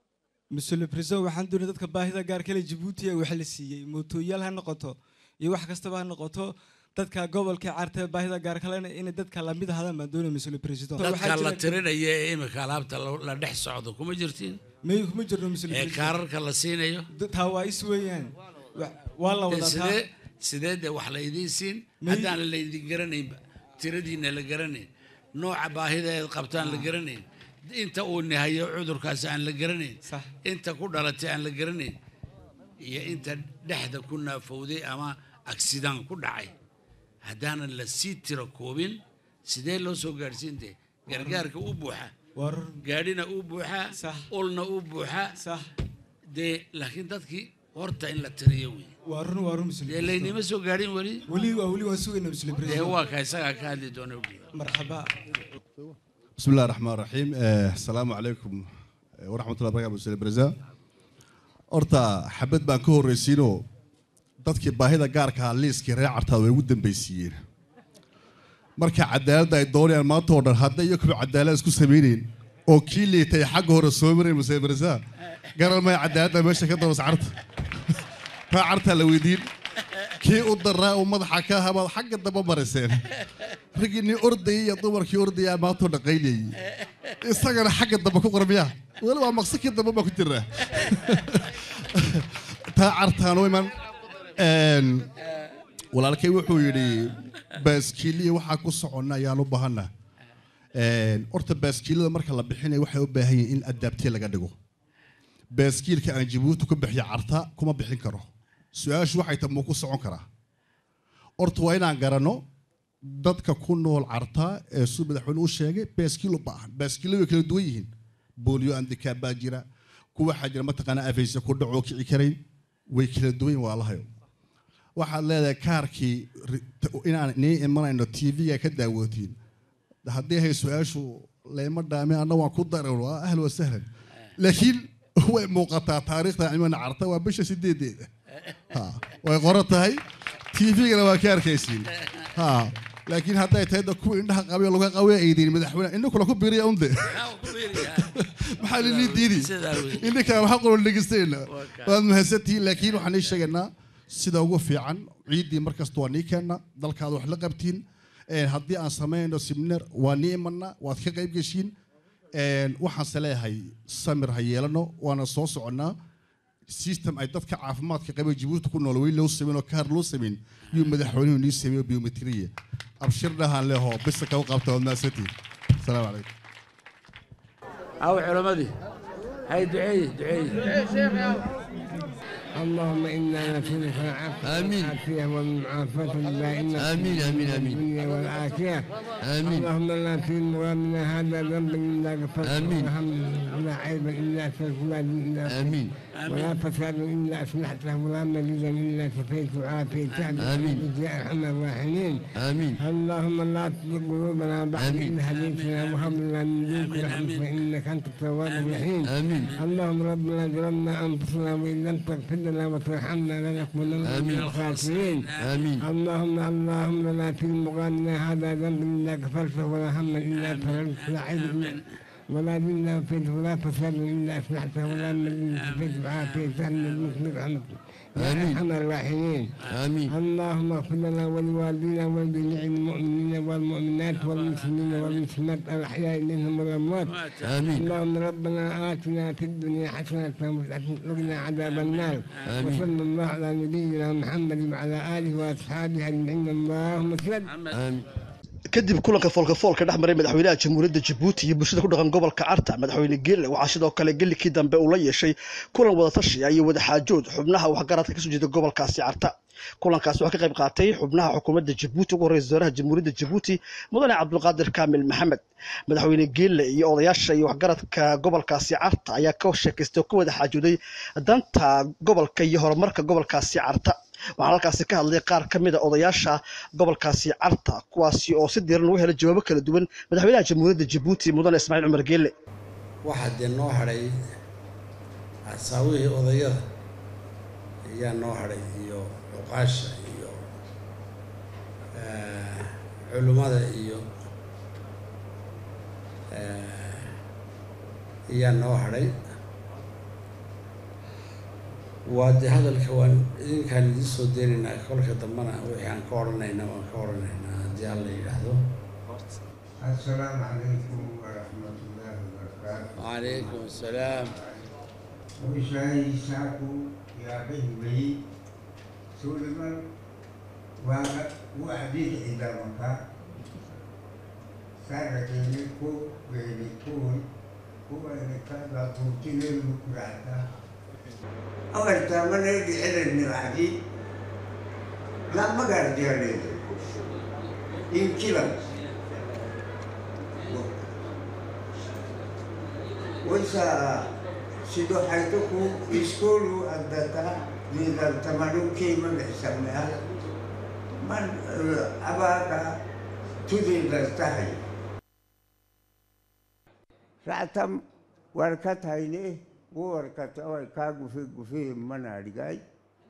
[SPEAKER 1] waxaan doonayaa dadka baahida gaar kale Djibouti ee wax la siiyay mootoyaal ha noqoto iyo wax kastaba ha noqoto dadka gobolka carta baahida gaar kale in dadka la mid ahaadaan baan doonayay Monsieur le Président
[SPEAKER 7] dadka la tirinaya ee imika alaabta la dhex socdo kuma jirtiin
[SPEAKER 1] kuma jirno Monsieur le Président
[SPEAKER 7] kaararka la siinayo
[SPEAKER 1] taa waa is weeyaan waa la wadataa
[SPEAKER 7] sideed wax la idiin siin haddaan la idin garanayn tiradiina la garanayn nooca baahida ay qabtaan la garanayn inta uu nihayo cudurkaas aan la garanayn inta ku dhalatay aan la garanayn iyo inta dhexda ku naafowday ama accident ku dhacay haddaan la sii tiro koobin sidee loo soo gaarsiintay gargaarka u buuxa gaadhina u buuxa ulna u buuxa dee laakiin dadkii horta in la tiriyo wey
[SPEAKER 1] waarun
[SPEAKER 7] leynima soo gaadhin weli
[SPEAKER 1] waa sugayna Monsieur le Président
[SPEAKER 7] waa ka isaga ka hadli doona
[SPEAKER 1] marxaba
[SPEAKER 2] بسم الله الرحمن الرحيم السلام عليكم ورحمة الله وبركاته Monsieur le Président horta xabad baan ka horreysiino dadkii baahida gaarka ah liiskii reer cartaa way ugu dambaysiiyeen marka cadaaladda ay doonayaan maanta oo dhan hadday iyo kuwa cadaalad isku sameynayeen oo kii liitay xagga hore soo maray Monsieur le Président garan may cadaaladda meesha ka daba saarta taa carta la weydiin kii u daraa oo madaxa ka habaad xagga daba mariseen ragini orday iyo dumarkii ordaya maanta oo dhaqaynayay isagana xagga daba ku qormiya wali waa maqsadkii daba ma ku jiraa taa cartaan wayman walaalkay wuxuu yidhi baaskiiliya waxaa ku soconna ayaan u baahana horta baaskiilada marka la bixinayo waxay u baahan yihiin in adabtiye laga dhigo baaskiilka aan Djibouti ku bixiyo carta kuma bixin karo su-aashu waxay tahay muu ku socon karaa horta waa inaan garanno dadka ku nool carta ee suu madaxweyne u sheegay baaskiil u baahan baaskiiladu way kala duwan yihiin booliyo handicap baa jira kuwa waxaa jira mataqaanaa afaysa ku dhacoo kici karayn way kala duwan yihiin waalahayo waxaad leedahay kaarkii inaan nii imanayno TV-ga ka daawootiin haddii hay su-aashu layma dhaameen anna waan ku daran waa ahlan wa sahlan laakiin way muuqataa taariikhda cimana carta waa bisha 8 way qoran tahay TV-gana waa ka arkaysiin laakiin hadday tahay da kuwa indhaha qabiyo laga qawee aydiin madaxweyne inna kula ku biiriya unde maxaa lili diidi innaka waxa qoran dhegeysteena waad mahadsantihiin laakiin waxaan ii sheegaynaa sida ugu fiican ciidii markasta waa nii keenna dalkaada wax la qabtiin haddii aan samayno seminar waa nii imanna waad ka qayb geshiin waxaanse leeyahay samir ha yeelano waana soo soconnaa system ay dadka caafimaadka qaba Djibouti ku nool way loo sameeyo kaar loo sameeyo iyo madaxweynuhu nii sameeyo biometriya abshir dhahan leeho bis ka qabto wadnaasati السلام عليكم
[SPEAKER 7] أو علمدي هاي دعي
[SPEAKER 23] اللهم انا نسالك العفو والعافيه والمعافاه الدائمه امين امين امين الدنيا والعافيه امين اللهم لا تنوى من هذا ذنب الا غفرت امين الحمد لله لا عيب الا استغفر امين ولا فساد إلا أصلحته ولا مريضا إلا شفيت وعافيته يا أرحم الراحمين
[SPEAKER 3] آمين
[SPEAKER 23] اللهم لا تزغ قلوبنا بعد إذ هديتنا وهب لنا من لدنك رحمة إنك أنت التواب الرحيم اللهم ربنا ظلمنا أنفسنا وإن لم تغفر لنا وترحمنا لنكونن من الخاسرين اللهم لا تلمغنا هذا ذنب إلا غفرته ولا هم إلا فرجته ولا دينا فيه ولا فساد إلا أصلحته ولا من فيه وعافيته من رحمته يا أرحم الراحمين اللهم اغفر لنا ولوالدينا ولجميع المؤمنين والمؤمنات والمسلمين والمسلمات الأحياء منهم والأموات اللهم ربنا آتنا في الدنيا حسنة وقنا عذاب النار وصلى الله على نبينا محمد وعلى آله وأصحابه أجمعين اللهم صل
[SPEAKER 4] kadib kulanka foolka dhex maray madaxweynaha jamhuuriyadda Djibouti iyo bulshada ku dhaqan gobolka Carta madaxweyne Geele waxa sidoo kale gelikii dambe uu la yeeshay kulan wada tashi iyo wada xaajood xubnaha waxgaradka ka soo jeeda gobolkaasi Carta kulankaas waxa ka qayb qaatay xubnaha xukuumadda Djibouti ugu horeeyay wasaaraha jamhuuriyadda Djibouti mudane Cabdulqaadir Kaamil Maxamed madaxweyne Geele iyo odayaasha iyo waxgaradka gobolkaasi Carta ayaa ka sheekaystay ku wada xaajooday danta gobolka iyo horumarka gobolkaasi Carta waxaa halkaasi ka hadlay qaar ka mid ah odayaasha gobolkaasi Carta kuwaasi oo si diiran uga helay jawaabo kala duwan madaxweynaha jamhuuriyadda Djibouti mudane Ismaaciil Cumar Geele
[SPEAKER 7] waxa noo haray asaawihii odayada ayaa noo haray iyo uqaasha iyo culimada iyo ayaa noo haray وادي هذا الكوان إن كان يسوى ديننا كل كدمنا ويعني كورنينا وكورنينا دي الله يرحمه.
[SPEAKER 23] السلام عليكم ورحمة الله وبركاته.
[SPEAKER 7] وعليكم السلام.
[SPEAKER 23] وإسرائيل ساكو يا بني سولمان وعديد إذا مكا سارتني كو بينكون هو إنك لا تمكن المكراتا. أول تامن يجي على النوادي لا ما قال جالي يمكن وإذا سيدو حيتكو يسكولوا أدتا لذا تمنو كيما بحسابها من أباك تدين لستحي رأتم وركت هيني وركت أول كاغو في منا رجاي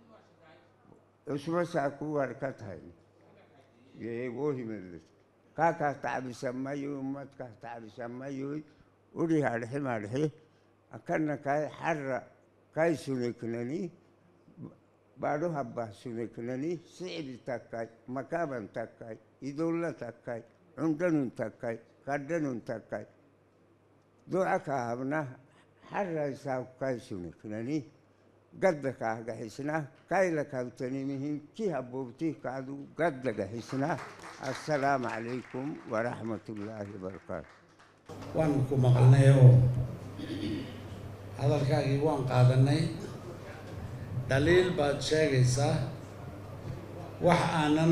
[SPEAKER 23] اسمه ساكو وركت هيني يهوه مدرس كاكا تعب سمايو مات كا تعب سمايو ودي هالحي مالحي أكلنا كاي حرة كاي سنكنني بعده هبة سنكنني سعد تكاي مكابن تكاي يدولة تكاي عندن تكاي كردن تكاي دعك هبنا حرة يساو كاي سنكنني قدك حسنا كاي لك تنيمهم كي هبوبتي كادو قدك حسنا السلام عليكم ورحمة الله وبركاته
[SPEAKER 7] waan ku maqalnay oo hadalkaagii waan qaadanay dhaliil baad sheegaysaa wax aanan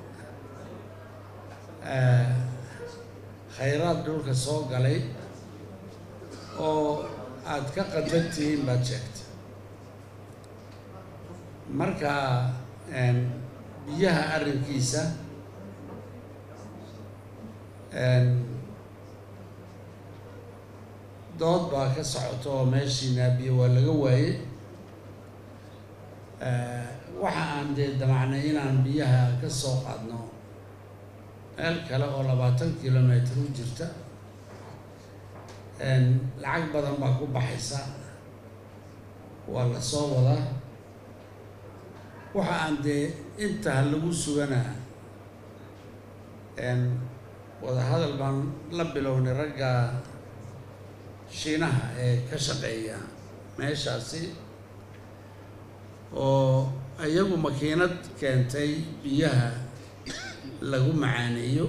[SPEAKER 7] khayraad dhulka soo galay oo aad ka qadban tihiin baad sheegtay marka biyaha arrinkiisa dood baa ka socoto oo meeshii naabiye waa laga waayey waxa aan dee damacnay inaan biyaha ka soo qaadno meel kale oo 20 kilomitir u jirta lacag badan baa ku baxaysa waa la soo wadaa waxa aan dee intaa lagu suganaa wada hadal baan la bilownay ragga shiinaha ee ka shaqeeya meeshaasi oo iyagu makiinad keentay biyaha lagu macaaneeyo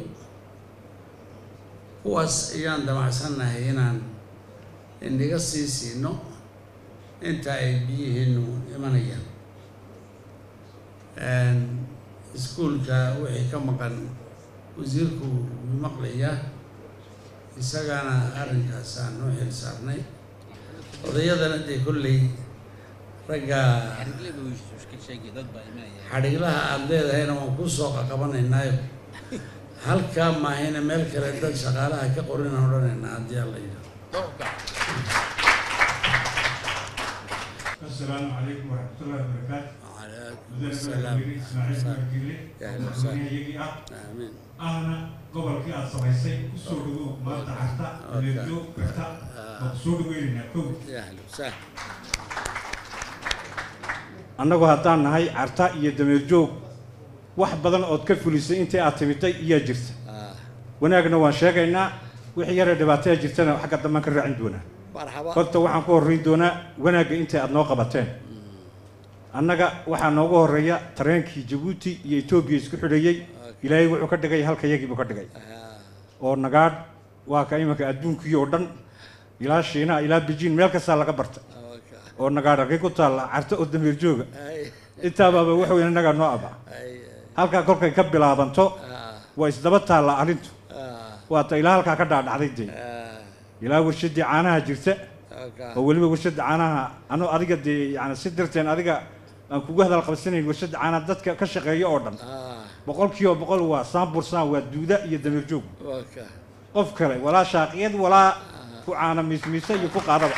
[SPEAKER 7] kuwaas ayaan damacsannahay inaan inaga sii siino inta ay biyihiinu imanayaan iskuulka wixii ka maqan wasiirku wuu maqlayaa isagana arrinkaas aan u xil saarnay odayadana dee kolley ragga xadhiglaha aad leedahayna waan ku soo qaqabanaynaayo halkaa maahayna meel kale dad shaqaalaha ka qorinaan odhanaynaa haddii alla yidhaahdo.
[SPEAKER 3] السلام عليكم ورحمة الله وبركاته.
[SPEAKER 7] وعليكم السلام. آمين.
[SPEAKER 3] أنا قبل كي أصبحت كسودو ما تعرفت اليوم كرتا كسودو وين يكون.
[SPEAKER 7] يا أهلا وسهلا.
[SPEAKER 3] annagu haddaan nahay carta iyo dameer joog wax badan ood ka fulisay intii aad timitay iyaa jirta wanaagna waan sheegaynaa wixii yara dhibaataya jirtana xagga damban ka raacin doonaa horta waxaan ku horreyn doonaa wanaagga intii aad noo qabateen annaga waxaa noogu horreeya tareenkii jabuuti iyo etoobiya isku xidhayey ilaahay wuxuu ka dhigay halka yagiibuu ka dhigay oo nagaadh waa ka imanka adduunkii oo dhan ilaa shiinaha ilaa bejiin meel kastaa laga barta oo nagaadharkay ku taalla carta oo dameer jooga intaabaaba wax weyn innagaa noo aba halkaa kolkay ka bilaabanto waa isdaba taalla arrintu waata ilaa halkaa ka dhaadhacday dee ilaa warshaddii caanaha jirta oo weliba warshadda caanaha anuu adiga dee yani si dirteen adiga aan kugu hadal qabsanayn warshadda caanaha dadka ka shaqeeya oo dhan 100% waa 100% waa duuda iyo dameer joog qof kale walaa shaaqiyad walaa ku caana miismiisa iyo ku qaadaba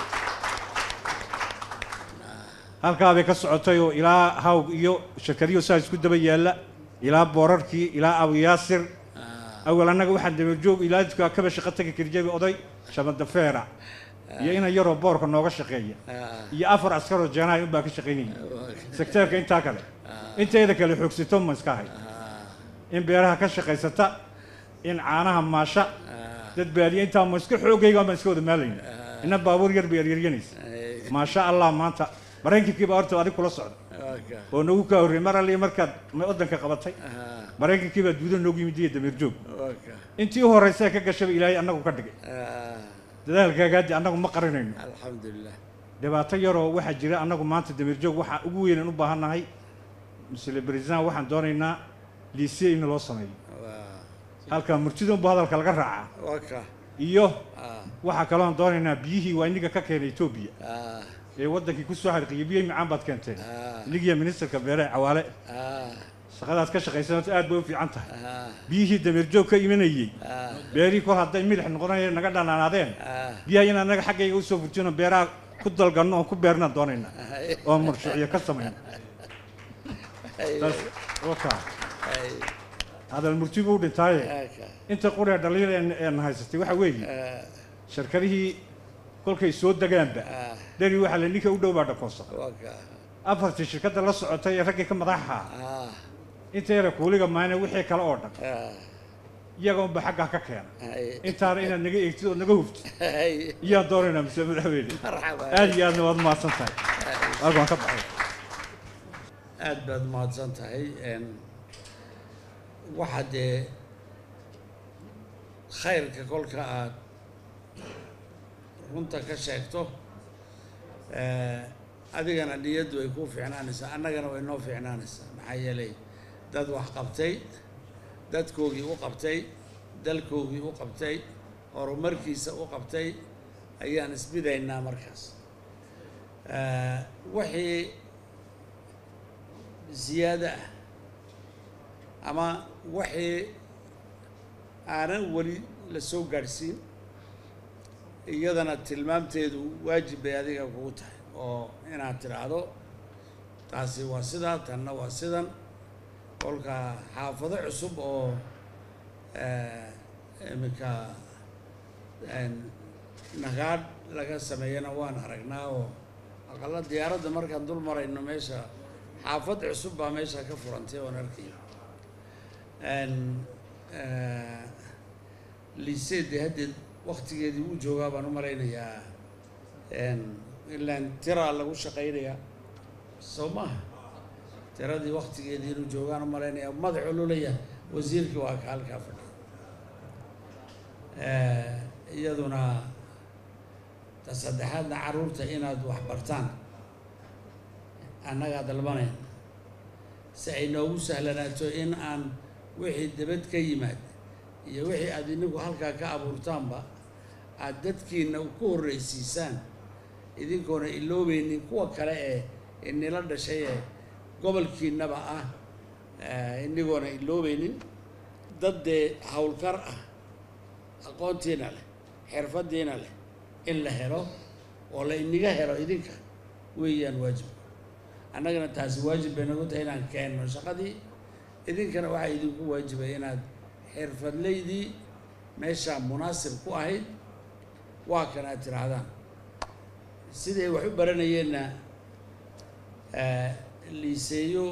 [SPEAKER 3] halkaa bay ka socotay oo ilaa hawg iyo shakariyo saa isku daba yaalla ilaa boorarkii ilaa abu yaasir awal annaga waxaan dameer joog ilaa dadka kaba shaqo tagi karjay oday shabada feera iyo ina yaroo boorka nooga shaqeeya iyo 4 askar oo janaay un baa ka shaqeynaya sekteerka intaa kale inteeda kale xoogsato ma iska hay in beeraha ka shaqaysata in caanaha maasha dad baadiye intaa ma iska xoogayga ma iska wada maalayna ina baabuur yar beer yaryanaysa maasha Allah maanta maraykankiiba horta adiga kula socda oo nagu ka horreeyay mar alle markaad waddanka qabatay maraykankiiba duuda noogu yimid iyo dameer joog intii horreysay ka gashay ilaahay annagu ka dhigay dadaalkaaga annagu ma qarinayno
[SPEAKER 7] alxamdulillah
[SPEAKER 3] dhibaato yaroo waxa jira annagu maanta dameer joog waxa ugu weyn u baahanahay misle president waxaan doonaynaa liisee in loo sameeyo halka murtido hadalka laga raacaa iyo waxa kale oo doonaynaa biyihii waa iniga ka keenay Ethiopia ee wadankii ku soo xariiqiyay biyo macaan baad keenteen nigiya ministerka beeraha cawaale shaqadaas ka shaqaysan aad bay u fiican tahay biyihii dameer joog ka imanayay beeri ko hadday milix noqonayeen naga dhanaanaadeen biyaha in anaga xaggayga u soo furtino beeraha ku dalgano oo ku beerna doonayna oo murshaciyo ka sameeyna هذا المرتبو دنتاي انت قريه دليل ان هايستي waxa weeye shirkadihii kolkay soo dagaan ba dari waxa la ninka u dhow baa dhaqoonsa afartii shirkada la socotay ragga ka madaxa inta yara kuuliga maana wixii kala oo dhan iyaga un ba xagga ka keen intaana inaad naga eegtid oo naga hufti iyo doorayna madaxweyne aad iyo aad waad mahadsantahay waan ka baxay
[SPEAKER 7] aad baad mahadsantahay waxa dee khayrka kolka aad runta ka sheegto adigana niyaddu way ku fiicnaanaysaa annagana way noo fiicnaanaysaa maxaa yeelay dad wax qabtay dadkoogii u qabtay dalkoogii u qabtay horumarkiisa u qabtay ayaan isbidaynaa markaas wixii ziyaada ah ama wixii aanan weli la soo gaadhsiin iyadana tilmaamteedu waajib bay adiga kugu tahay oo inaad tidhaahdo taasi waa sidaa tanna waa sidan kolka xaafado cusub oo iminka nagaadh laga sameeyana waan aragnaa oo aqalla diyaaradda markaan dul marayno meesha xaafad cusub baa meesha ka furantay oon arkayo liisee dee haddeed waktigeedii uu joogaa baan u malaynayaa ilaan tiraa lagu shaqaynayaa soo maaha tiradii waktigeedii inuu joogaan u malaynayaa madaxu lulaya wasiirkii waa ka halkaa fadhiya iyaduna ta saddexaadna carruurta inaad wax bartaan annagaa dalbanayn si ay noogu sahlanaato in aan wixii dibad ka yimaad iyo wixii aad inigu halkaa ka abuurtaanba aad dadkiina ku horreysiisaan idinkoona iloobeynin kuwa kale ee nila dhashay ee gobolkiinaba ah inigoona iloobeynin dad dee hawlkar ah aqoontiina leh xirfadiina leh in la helo oo la iniga helo idinka weeyaan waajibka annagana taasi waajib bay nagu tahay inaan keenno shaqadii idinkana waxaa idinku waajibay inaad xirfadleydii meeshaa munaasib ku ahayd waa kan aad tidhaahdaan siday wax u baranayeenna liiseeyo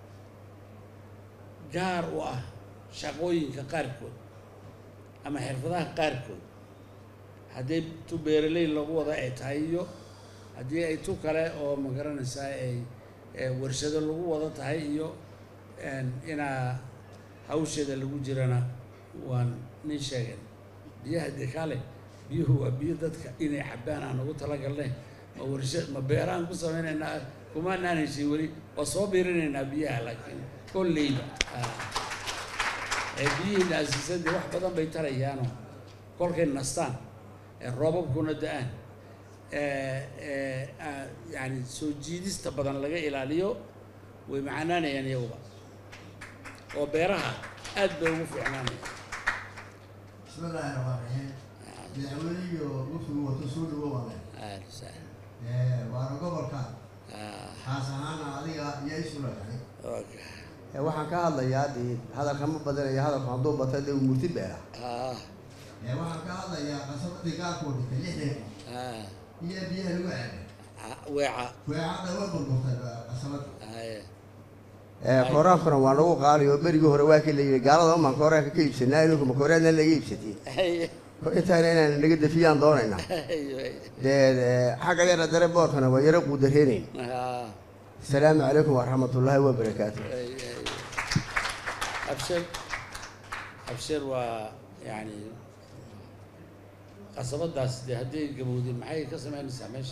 [SPEAKER 7] gaar u ah shaqooyinka qaarkood ama xirfadaha qaarkood haddii tu beeraley lagu wada ay tahay iyo haddii ay tu kale oo ma garanaysaa ay warshado lagu wada tahay iyo inaa hawsheeda lagu jirana waan nin sheegen biyaha dee kale biyuhu waa biyo dadka inay cabbaan aan ugu talagalnay ma warshad ma beeraan ku samaynaynaa kumaanaan heshay weli waa soo biirinaynaa biyaha laakiin kolleyba biyihii naasiisan dee wax badan bay tarayaanoo kolkay nastaan roobabkuna da-aan yani soo jiidista badan laga ilaaliyo way macanaanayaan iyaguba oo beeraha aad bay ugu fiicnaanayaan
[SPEAKER 5] بسم الله الرحمن الرحيم مدحولي وفي وتصول ووضع وانا قبل كان حاسهانا عليها يسول
[SPEAKER 8] waxaan ka hadlayaa dee hadalka ma badanaya hadalku hadduu bato dee uu murti beera
[SPEAKER 5] waxaan ka hadlayaa qasabadii gaarkooda ka lixdeed iyo biyaha lagu weecada waa burburtay qasabada
[SPEAKER 8] kooraankuna waa nagu qaali oo berigii hore waa kii la yidhi gaalada umaan kooraanka ka iibsanaa idinku ma kooraadna laga iibsatiin intaana inaan naga dafiyaan doonaynaa dee xagga yara dare boorkana waa yaro quudareenayn السلام عليكم ورحمة الله وبركاته.
[SPEAKER 7] أبشر ويعني قصبت داس دي هدي قبودي معي كسم يعني سامش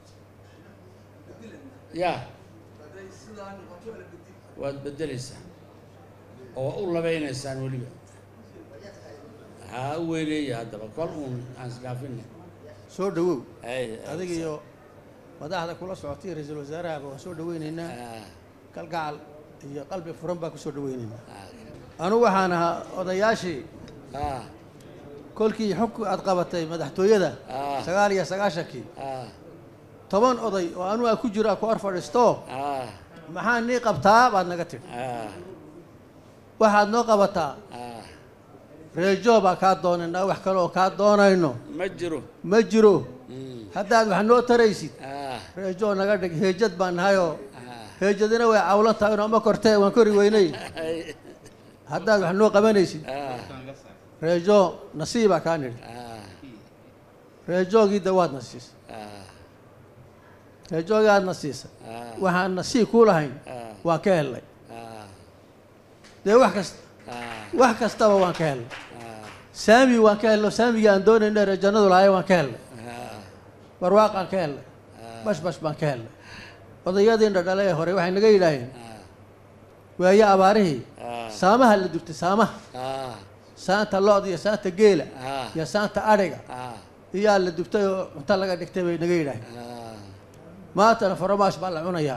[SPEAKER 7] يا وتبدل السنة والله بين السنة ولي ها ويلي هذا بكل أنس قافلنا
[SPEAKER 9] سو دو هذا يو madaxda kula socotay ra'iisul wasaaraha waa soo dhaweynaynaa kalgacal iyo qalbi furan baa ku soo dhaweynaynaa anigu waxaan ahaa odayaashii kolkii xukun aad qabatay madaxtooyada 99kii 10 oday oo anu ku jira ku arfadhisto maxaa nii qabtaa baad naga tiri waxaad noo qabataa reejo baa kaa doonayna wax kale oo kaa doonayno ma jiro haddaad wax noo taraysid reejo naga dhig heejad baan nahayoo heejadina way cawlan tahay inoo ma kortee waan kori weynay haddaad wax noo qabanaysid reejo nasiibaa kaa nidhi reejoogii dawaad na siisa reejoogii aad na siisa waxaan nasiib kuu lahayn waan ka hellay dee wax kastaba waan ka hellay saami waan ka hello saamigii aan doonayna reejannadu lahaay waan ka hellay barwaaqaan ka hellay bashbash baan ka hellay odayadiina dhale ee hore waxay naga yidhaaheen waayo abaarihii saamaha la dubtay saamaha saanta lo-da iyo saanta geela iyo saanta adhiga iyaa la dubtay oo cunto laga dhigtay bay naga yidhaaheen maantana faromaash baa la cunayaa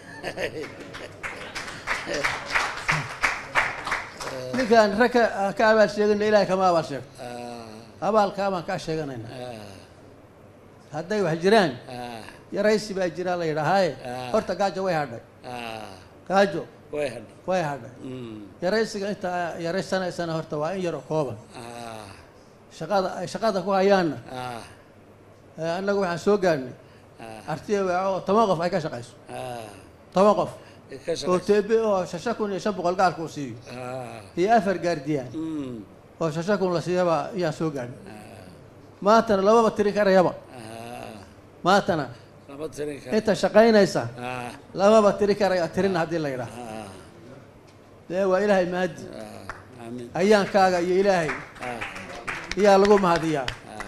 [SPEAKER 9] ninkaan rag ka abaal sheegana ilaahay kama abaal sheego abaalkaa baan kaa sheeganayna hadday wax jiraan yaraysi baa jiraa la yidhaahaaye horta gaajo way hadhay gaajo way hadhay yaraysiga intaa yaraysanaysana horta waa in yaroo kooban ay shaqada ku hayaanna annagu waxaan soo gaadhnay artiya weeco 10 qof ay ka shaqayso 10 qof oo teebe oo 6500 gaalku siiyo iyo 4 gaardiyaan oo 6000 la siiyaba ayaa soo gaadhnay maantana laba tirin karayaba maantana inta shaqaynaysa lamaba tiri karaya tirin haddii la yidhaah dee waa ilaahay maadi ayaankaaga iyo ilaahay iyaa lagu mahadiyaa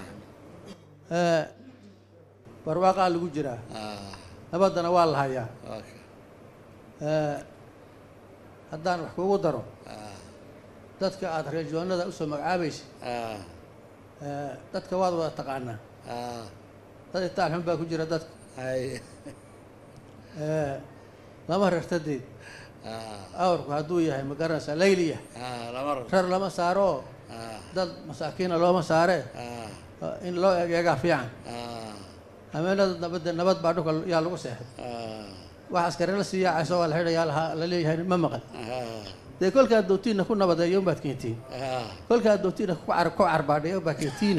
[SPEAKER 9] barwaaqaa lagu jiraa nabaddana waa la hayaa haddaan wax kugu daro dadka aada reejoonada usoo magacaabaysa dadka waad wada taqaanaa dad itaal xun baa ku jira dad lama rartadeed awrku hadduu yahay ma garanaysaa layliya rar lama saaro dad masaakiina looma saare in loo eegaa fiican habeenada nabad baa dhulka yaa lagu seexday wax askari la sii yaacayso waa la xidhayaa la leeyahay ma maqan dee kolkaad doontiina ku nabadeeyo baad keentiin kolkaad doontiina ku carbaadheeyo baad keentiin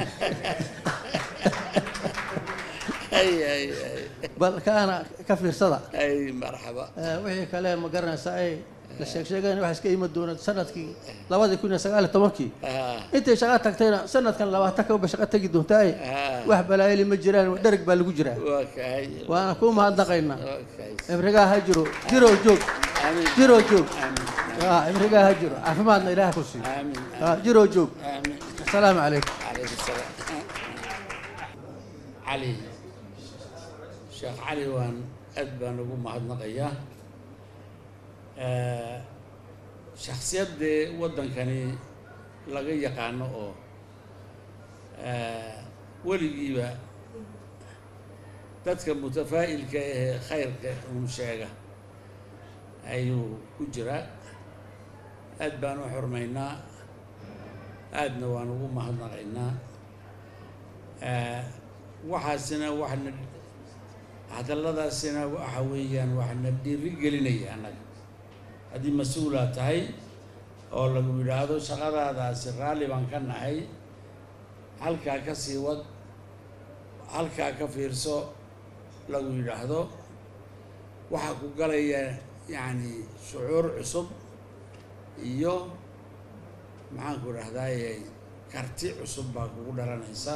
[SPEAKER 9] bal kaana ka fiirsada
[SPEAKER 7] marxaba
[SPEAKER 9] wixii kale ma garanaysaa ay la sheegeen waxa iska iman doona sanadkii 2019 intay shaqo tagtayna sanadkan 20 ka shaqo tagi doontaa wax balaayli ma jiraan dharag baa lagu jiraa waana ku mahadnaqaynaa imrigaa ha jiro joog imrigaa ha jiro caafimaadna ilaaha ku siiyo jiro joog assalaamu calaykum
[SPEAKER 7] علي شيخ علي وان أدبان أبو مهد نقيا شخصيات دي ودن كاني لغي يقانو أو ولي جيبا تدك متفائل كخير كمشاقة أيو كجرا أدبان وحرمينا أدنا وان أبو مهد نقينا waxaasina waxna hadalladaasina waxa weeyaan waxna dhiirigelinaya annaga haddii mas-uulaa tahay oo lagu yidhaahdo shaqadaadaasi raalli baan ka nahay halkaa ka sii wad halkaa ka fiirso lagu yidhaahdo waxaa ku galaya yacni shucuur cusub iyo maxaanku idhahdaaye karti cusub baa kugu dhalanaysa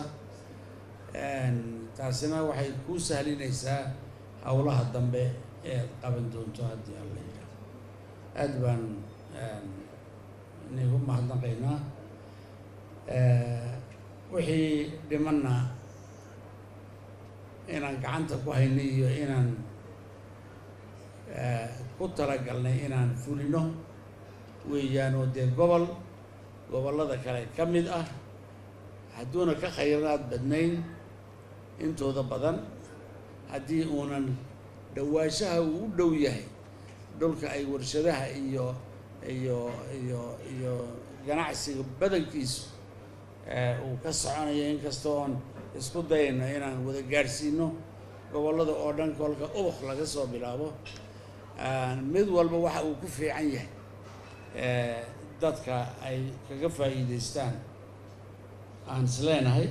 [SPEAKER 7] taasina waxay ku sahlinaysaa howlaha dambe ee qaban doonto haddii alla yidhaahdo aad baan nigu mahadnaqaynaa wixii dhimanna inaan gacanta ku haynay iyo inaan ku talagalnay inaan fulino weeyaan oo dee gobollada kale ka mid ah hadduuna ka khayraad badnayn intooda badan haddii uunan dhawaanshaha uu u dhow yahay dhulka ay warshadaha iyo ganacsiga badankiisu uu ka soconayo inkastoo oon isku dayayno inaan wada gaadhsiino gobollada oo dhan kolka ubaq laga soo bilaabo mid walba waxa uu ku fiican yahay dadka ay kaga faa'iidaystaan aan isleenahay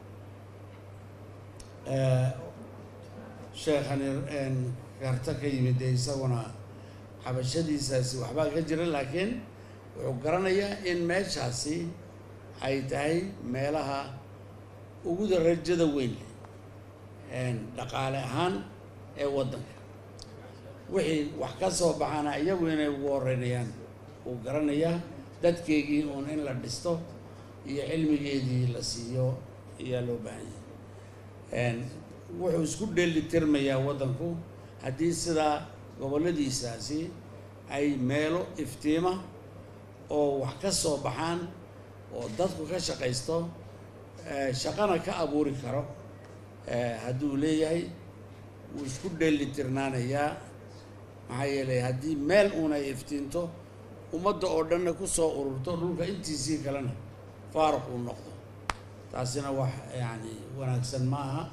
[SPEAKER 7] sheekhani karta ka yimid dee isaguna xabashadiisaasi waxbaa ka jira laakiin wuxuu garanayaa in meeshaasi ay tahay meelaha ugu darajada weyn dhaqaale ahaan ee waddanka wixii wax ka soo baxaana iyagu inay ugu horeynayaan uu garanayaa dadkeygii uun in la dhisto iyo cilmigeedii la siiyo ayaa loo baahan yahay wuxuu isku dheeli tirmayaa waddanku haddii sidaa gobolladiisaasi ay meelo iftiima oo wax ka soo baxaan oo dadku ka shaqaysto shaqana ka abuuri karo hadduu leeyahay wuu isku dheeli tirnaanayaa maxaa yeelay haddii meel uun ay iftiinto ummadda oo dhanna ku soo ururto dhulka intiisii kalena faaruq uu noqdo taasina wax yani wanaagsan ma aha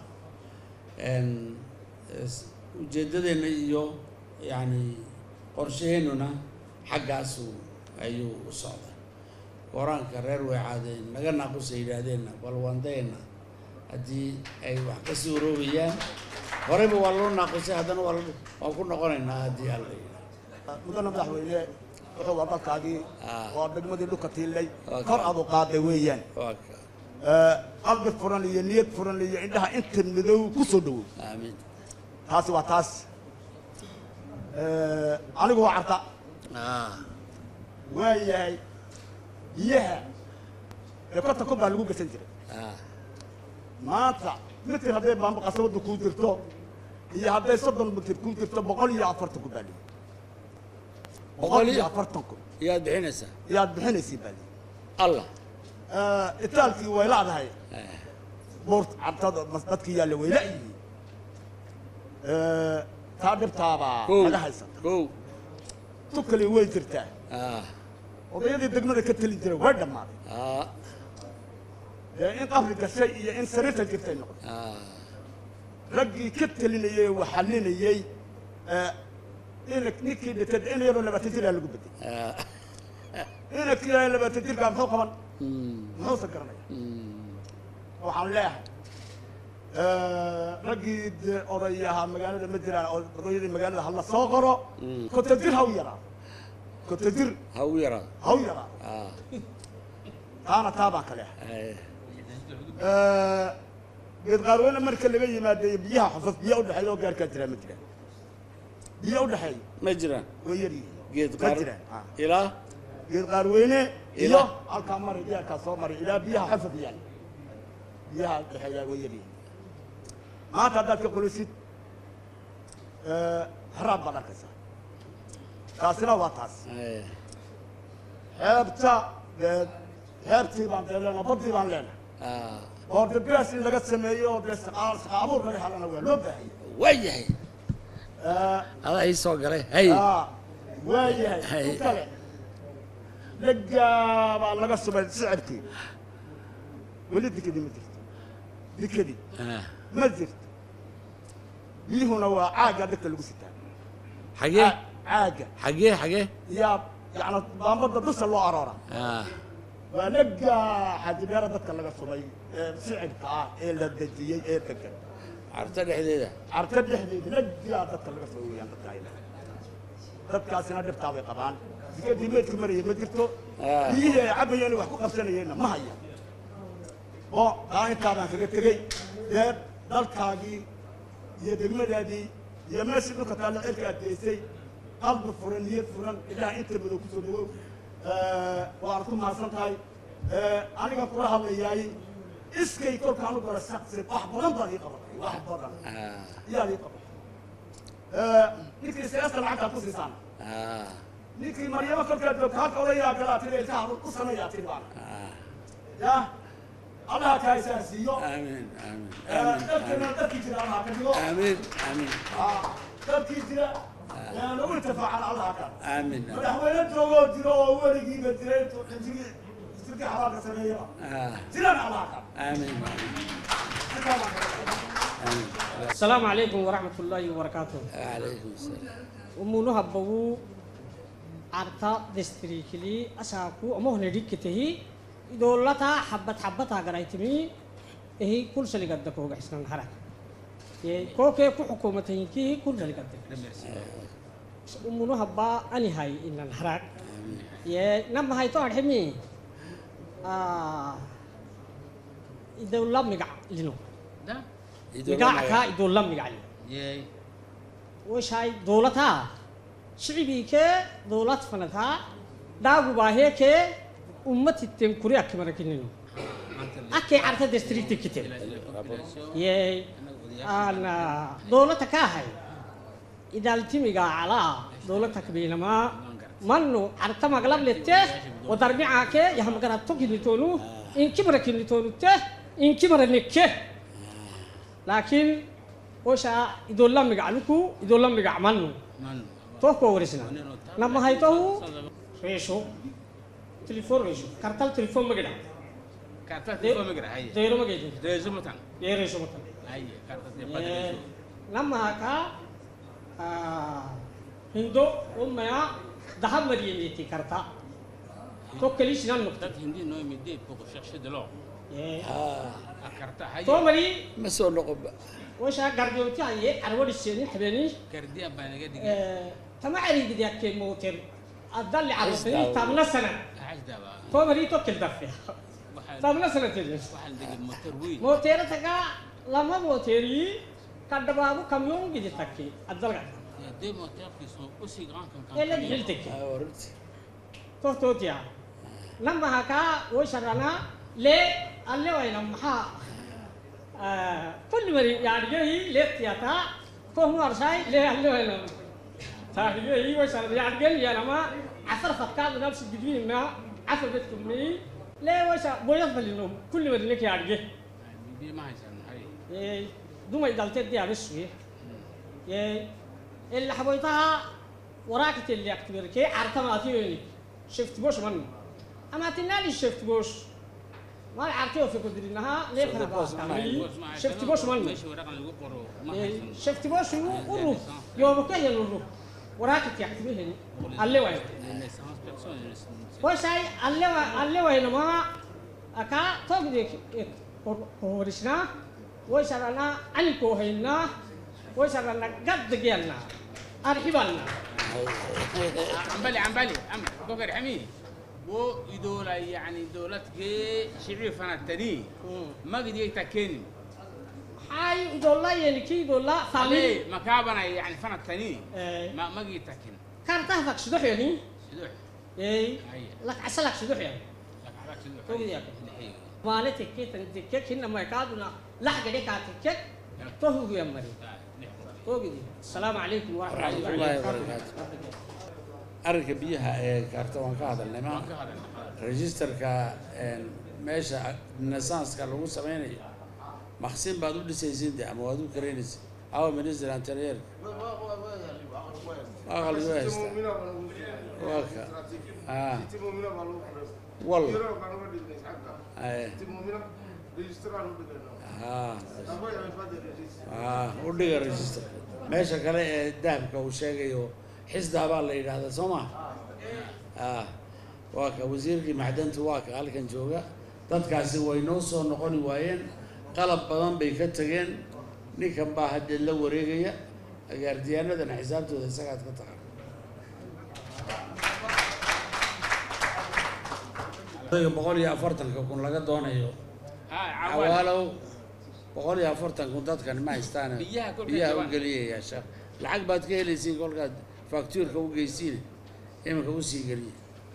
[SPEAKER 7] ujeeddadeenna iyo yani qorshaheennuna xaggaasu ayuu u socdaa qur-aanka reer weecaadeen naga naaqusay yidhaahdeenna bal waandayna haddii ay wax ka soo roobayaan horeyba waa loo naaqusay haddana waan ku noqonaynaa haddii alla yidhaahdo
[SPEAKER 6] mudana madaxweyne wuxuu waa dalkaagii oo degmadii dhulka tiilay kor adu qaaday weeyaan qalbi furan iyo niyad furan iyo indhaha inta madow ku soo dhowow
[SPEAKER 7] aamiin
[SPEAKER 6] taasi waa taas anigu waa carta waa yahay biyaha ee korta kun baa lagu gasan jiray maanta mitir hadday baamba qasabadda kuu jirto iyo hadday 30 mitir kuu jirto 140 kun baa lii 140 kun
[SPEAKER 7] yaad bixinaysaa
[SPEAKER 6] baa lii
[SPEAKER 7] allah
[SPEAKER 6] itaalkii way laadahay boort cartada dadkii yaalla way la'yihiin taa dhibtaabaa naga haysata tu kale way jirtaa odayadii degmada ka telin jiray way dhammaaday in qabri gashay iyo in sariirta jirtay noqotay raggii ka telinayay oo xalinayay ninkii dhintay in yaroo 20 jir lagu bedelay kii 20 jirka muxuu qaban muxuu garanaya waxaan leeyahay raggii odayaha magaalada ma jiraan odayadii magaalada hal la soo qoro konton jir ha u yaraa konton jir ha u yaraa taana taabaan ka leeyahay geed qaarweyne marka laga yimaadey biyaha xufuf biyo u dhexeeya oo gaarkaa jiraa ma jiraan biyo u dhexeeya
[SPEAKER 7] ma jiraan
[SPEAKER 6] way yaryihiin
[SPEAKER 7] geed
[SPEAKER 6] ma jiraan
[SPEAKER 7] ilaa
[SPEAKER 6] geed qaarweyne iyo halkaa mari gaarkaa soo mari ilaa biyaha xufuf yaal biyaha dhexeeya way yaryihiin maanta haddaad ka qolisid haraad baad arkaysaa taasina waa taas xeebtii baan leenahay baddii baan leenahay oo dabgaas in laga sameeyo oo dee shaqa abuur laga helana waa loo baahanya
[SPEAKER 7] waayahay adaa ii soo galay hay
[SPEAKER 6] waayahay ku kale lagaa baa laga subay sicibkii weli dikadii ma jirto dikadii ma jirto biyuhuna waa caagga dhegta lagu sitaa
[SPEAKER 7] xagee
[SPEAKER 6] caagga
[SPEAKER 7] xagee
[SPEAKER 6] yaa yacni baambadda dusha loo aroora waa lagaa xajibeera dadka laga subay sicibka ah ee la dejiyey ee degan
[SPEAKER 7] carta dhexdeeda
[SPEAKER 6] lagaa dadka laga soo weeyaan dadka ay dadkaasina dhibtaa bay qabaan dikadii meedka marayay ma jirto biyihii ay cabayeen wax ku qabsanayeenna ma haya oo taa intaabaan kaga tegey dee dalkaagii iyo degmadaadii iyo meeshii dhulka taalla cirka aad geysay qalbi furan niyad furan ilaah inta madow ku soo dhawow waad ku mahadsan tahay aniga kula hadlayaay iskay kolkaan u gala shaqsi wax badan baad ii qabatay wax badan iyaad ii qabatay ninkii siyaasta lacagtaad ku siisaan ninkii maryamo kolkaad joogta halka odayaa galaa tiri ilkaha u sameeyaa tiri baana ya allaha kaa isaarsiiyo dadkana dadkii jira allaha ka dhigo dadkii jira lagu intifaacan allaha ka madaxweyne joogoo jiro oo weligiiba jiray isirkii xabaalka sameeyaba jirana allaha ka
[SPEAKER 10] السلام عليكم ورحمة الله وبركاته.
[SPEAKER 7] عليكم السلام.
[SPEAKER 10] ومنها بو عرتا دستريكلي أساكو أمه نديك كتهي دولتها حبتها قرايتمي هي كل شيء قدك هو بحسن الحركة. كوكي كو حكومتين كي كل شيء قدك. ومنها با أني هاي إن الحركة. نم هاي توعد حمي. الدولة مقع لنو. مقعك الدولة مقع لي. وش هاي دولتها؟ شعبي كي دولة فنتها داغو باهي كي أمتي تنكري أكمل كنينو أكي عرفت دستريكت كتير يي أنا دولتك هاي إذا التميجا على دولتك بينما منو عرفت مغلب لته وضربي عاكي يهم قرأت توكي تونو إن كبر كني تونو ته إن كبر نكه لكن وشا يدولم مجعلكو يدولم مجع منو توكو ورسنا نما هاي تو ريشو تليفون ريشو كارتال تليفون مجرا
[SPEAKER 11] كارتال تليفون مجرا هاي
[SPEAKER 10] ديرو مجرا
[SPEAKER 11] ريشو متان
[SPEAKER 10] ريشو متان
[SPEAKER 11] هاي كارتال تليفون
[SPEAKER 10] نما هكا هندو أمها ذهب مريميتي كارتا تو كليش نان نقطة
[SPEAKER 11] هندي نوع مدي pour chercher de l'or كارتا هاي
[SPEAKER 10] تو مري
[SPEAKER 7] مسؤول نقب
[SPEAKER 10] وشا قرديوتي هاي أرواد السنين حبيني
[SPEAKER 11] قرديا بانجا دي
[SPEAKER 10] تما عريق ديك كي موتر أدل عروسني تابنا سنة
[SPEAKER 11] عجدا
[SPEAKER 10] تو مري تو كل دفع تابنا سنة تجلس
[SPEAKER 11] واحد دقيق موتر وين
[SPEAKER 10] موتر تكا لما موتري كدبابو كميون جدي تكي أدل قد
[SPEAKER 11] des moteurs qui sont aussi grands qu'un
[SPEAKER 10] camion. Elle est hiltek. توتيا لما هكا وشرنا ليه اللي وين محا كل مري يعني هي ليه تياتا فهم ورشاي ليه اللي وين تاهي هي وشرنا يعني يا لما عصر فكان نفس الجديد ما عصر بيتكم مي ليه وشا بويا بلينهم كل مري لك يعني
[SPEAKER 11] دي ما هيسن هاي
[SPEAKER 10] دوما يدلت دي عبسوي اللي حبيتها وراكت اللي اكتبر كي عرفت ما تيني شفت بوش من اما تنالي شفت بوش ما عرفتيه في قدرناها ليه انا شفت بوش من شفت بوش ورو يوم كان يلو وراكت يكتبه هني اللي وين وشاي اللي وين ما اكا توقدي هورشنا وشرنا انكو هينا وشرنا قد جيلنا ارحبنا
[SPEAKER 11] عمبالي بقر حميد بو يدولا يعني دولتك شعبي فنتني ما قد يتكين
[SPEAKER 10] هاي دولا يعني كي دولا
[SPEAKER 11] فامي مكابنا يعني فنتني ما قد يتكين
[SPEAKER 10] كان تهفك شدوح يعني شدوح اي لك عسلك شدوح يعني لك عسلك شدوح توقي يا مالتك كي تنتكك انما يكادنا لحق ديك اتكك توقي يا مري توقي السلام عليكم ورحمه الله وبركاته
[SPEAKER 7] arrinka biyaha ee kaarta waan ka hadalnay ma registerka meesha nasanska lagu sameynayo maqsin baad u dhisaysiin ama waad u kareynaysa aw minister anterior aqal west waka wal u dhiga register meesha kale ee dahabka uu sheegayo حسدا بالله إلى هذا سما واك وزير معدنت واك هالكن جوجا تذكر وينوس ونقول وين قلب بدن بيكتجين نكم بعد اللي وريجيا أجرديانا ده حسابته ده سكت قطع بقول يا فرتن كون لقى دونا يو عوالو بقول يا فرتن كنت كان ما يستانا بيها وقليه يا شيخ العقبة كيلي سين كل قد فاكتور كو جيسين إما كو سيجري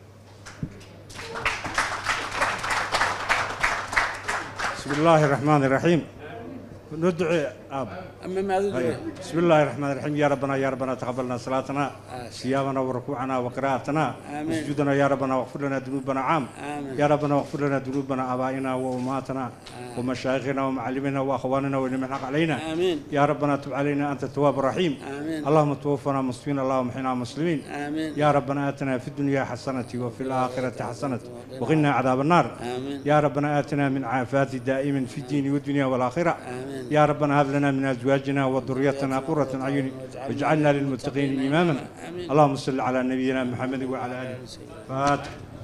[SPEAKER 3] بسم الله الرحمن الرحيم ندعي
[SPEAKER 7] أما ما
[SPEAKER 3] بسم الله الرحمن الرحيم يا ربنا تقبلنا صلاتنا صيامنا وركوعنا وقراءتنا سجودنا يا ربنا واغفر لنا ذنوبنا عام يا ربنا واغفر لنا ذنوبنا آبائنا وأمهاتنا ومشايخنا ومعلمنا وأخواننا ولمن حق علينا
[SPEAKER 7] آمين
[SPEAKER 3] يا ربنا تب علينا أنت التواب الرحيم
[SPEAKER 7] آمين
[SPEAKER 3] اللهم توفنا مسلمين اللهم احينا مسلمين
[SPEAKER 7] آمين
[SPEAKER 3] يا ربنا آتنا في الدنيا حسنة وفي الآخرة حسنة وقنا عذاب النار
[SPEAKER 7] آمين
[SPEAKER 3] يا ربنا آتنا من عافات دائما في الدين والدنيا والآخرة
[SPEAKER 7] آمين
[SPEAKER 3] يا ربنا هب لنا من أزواجنا وذريتنا قرة أعين واجعلنا للمتقين إماما اللهم صل على نبينا محمد وعلى آله فاتح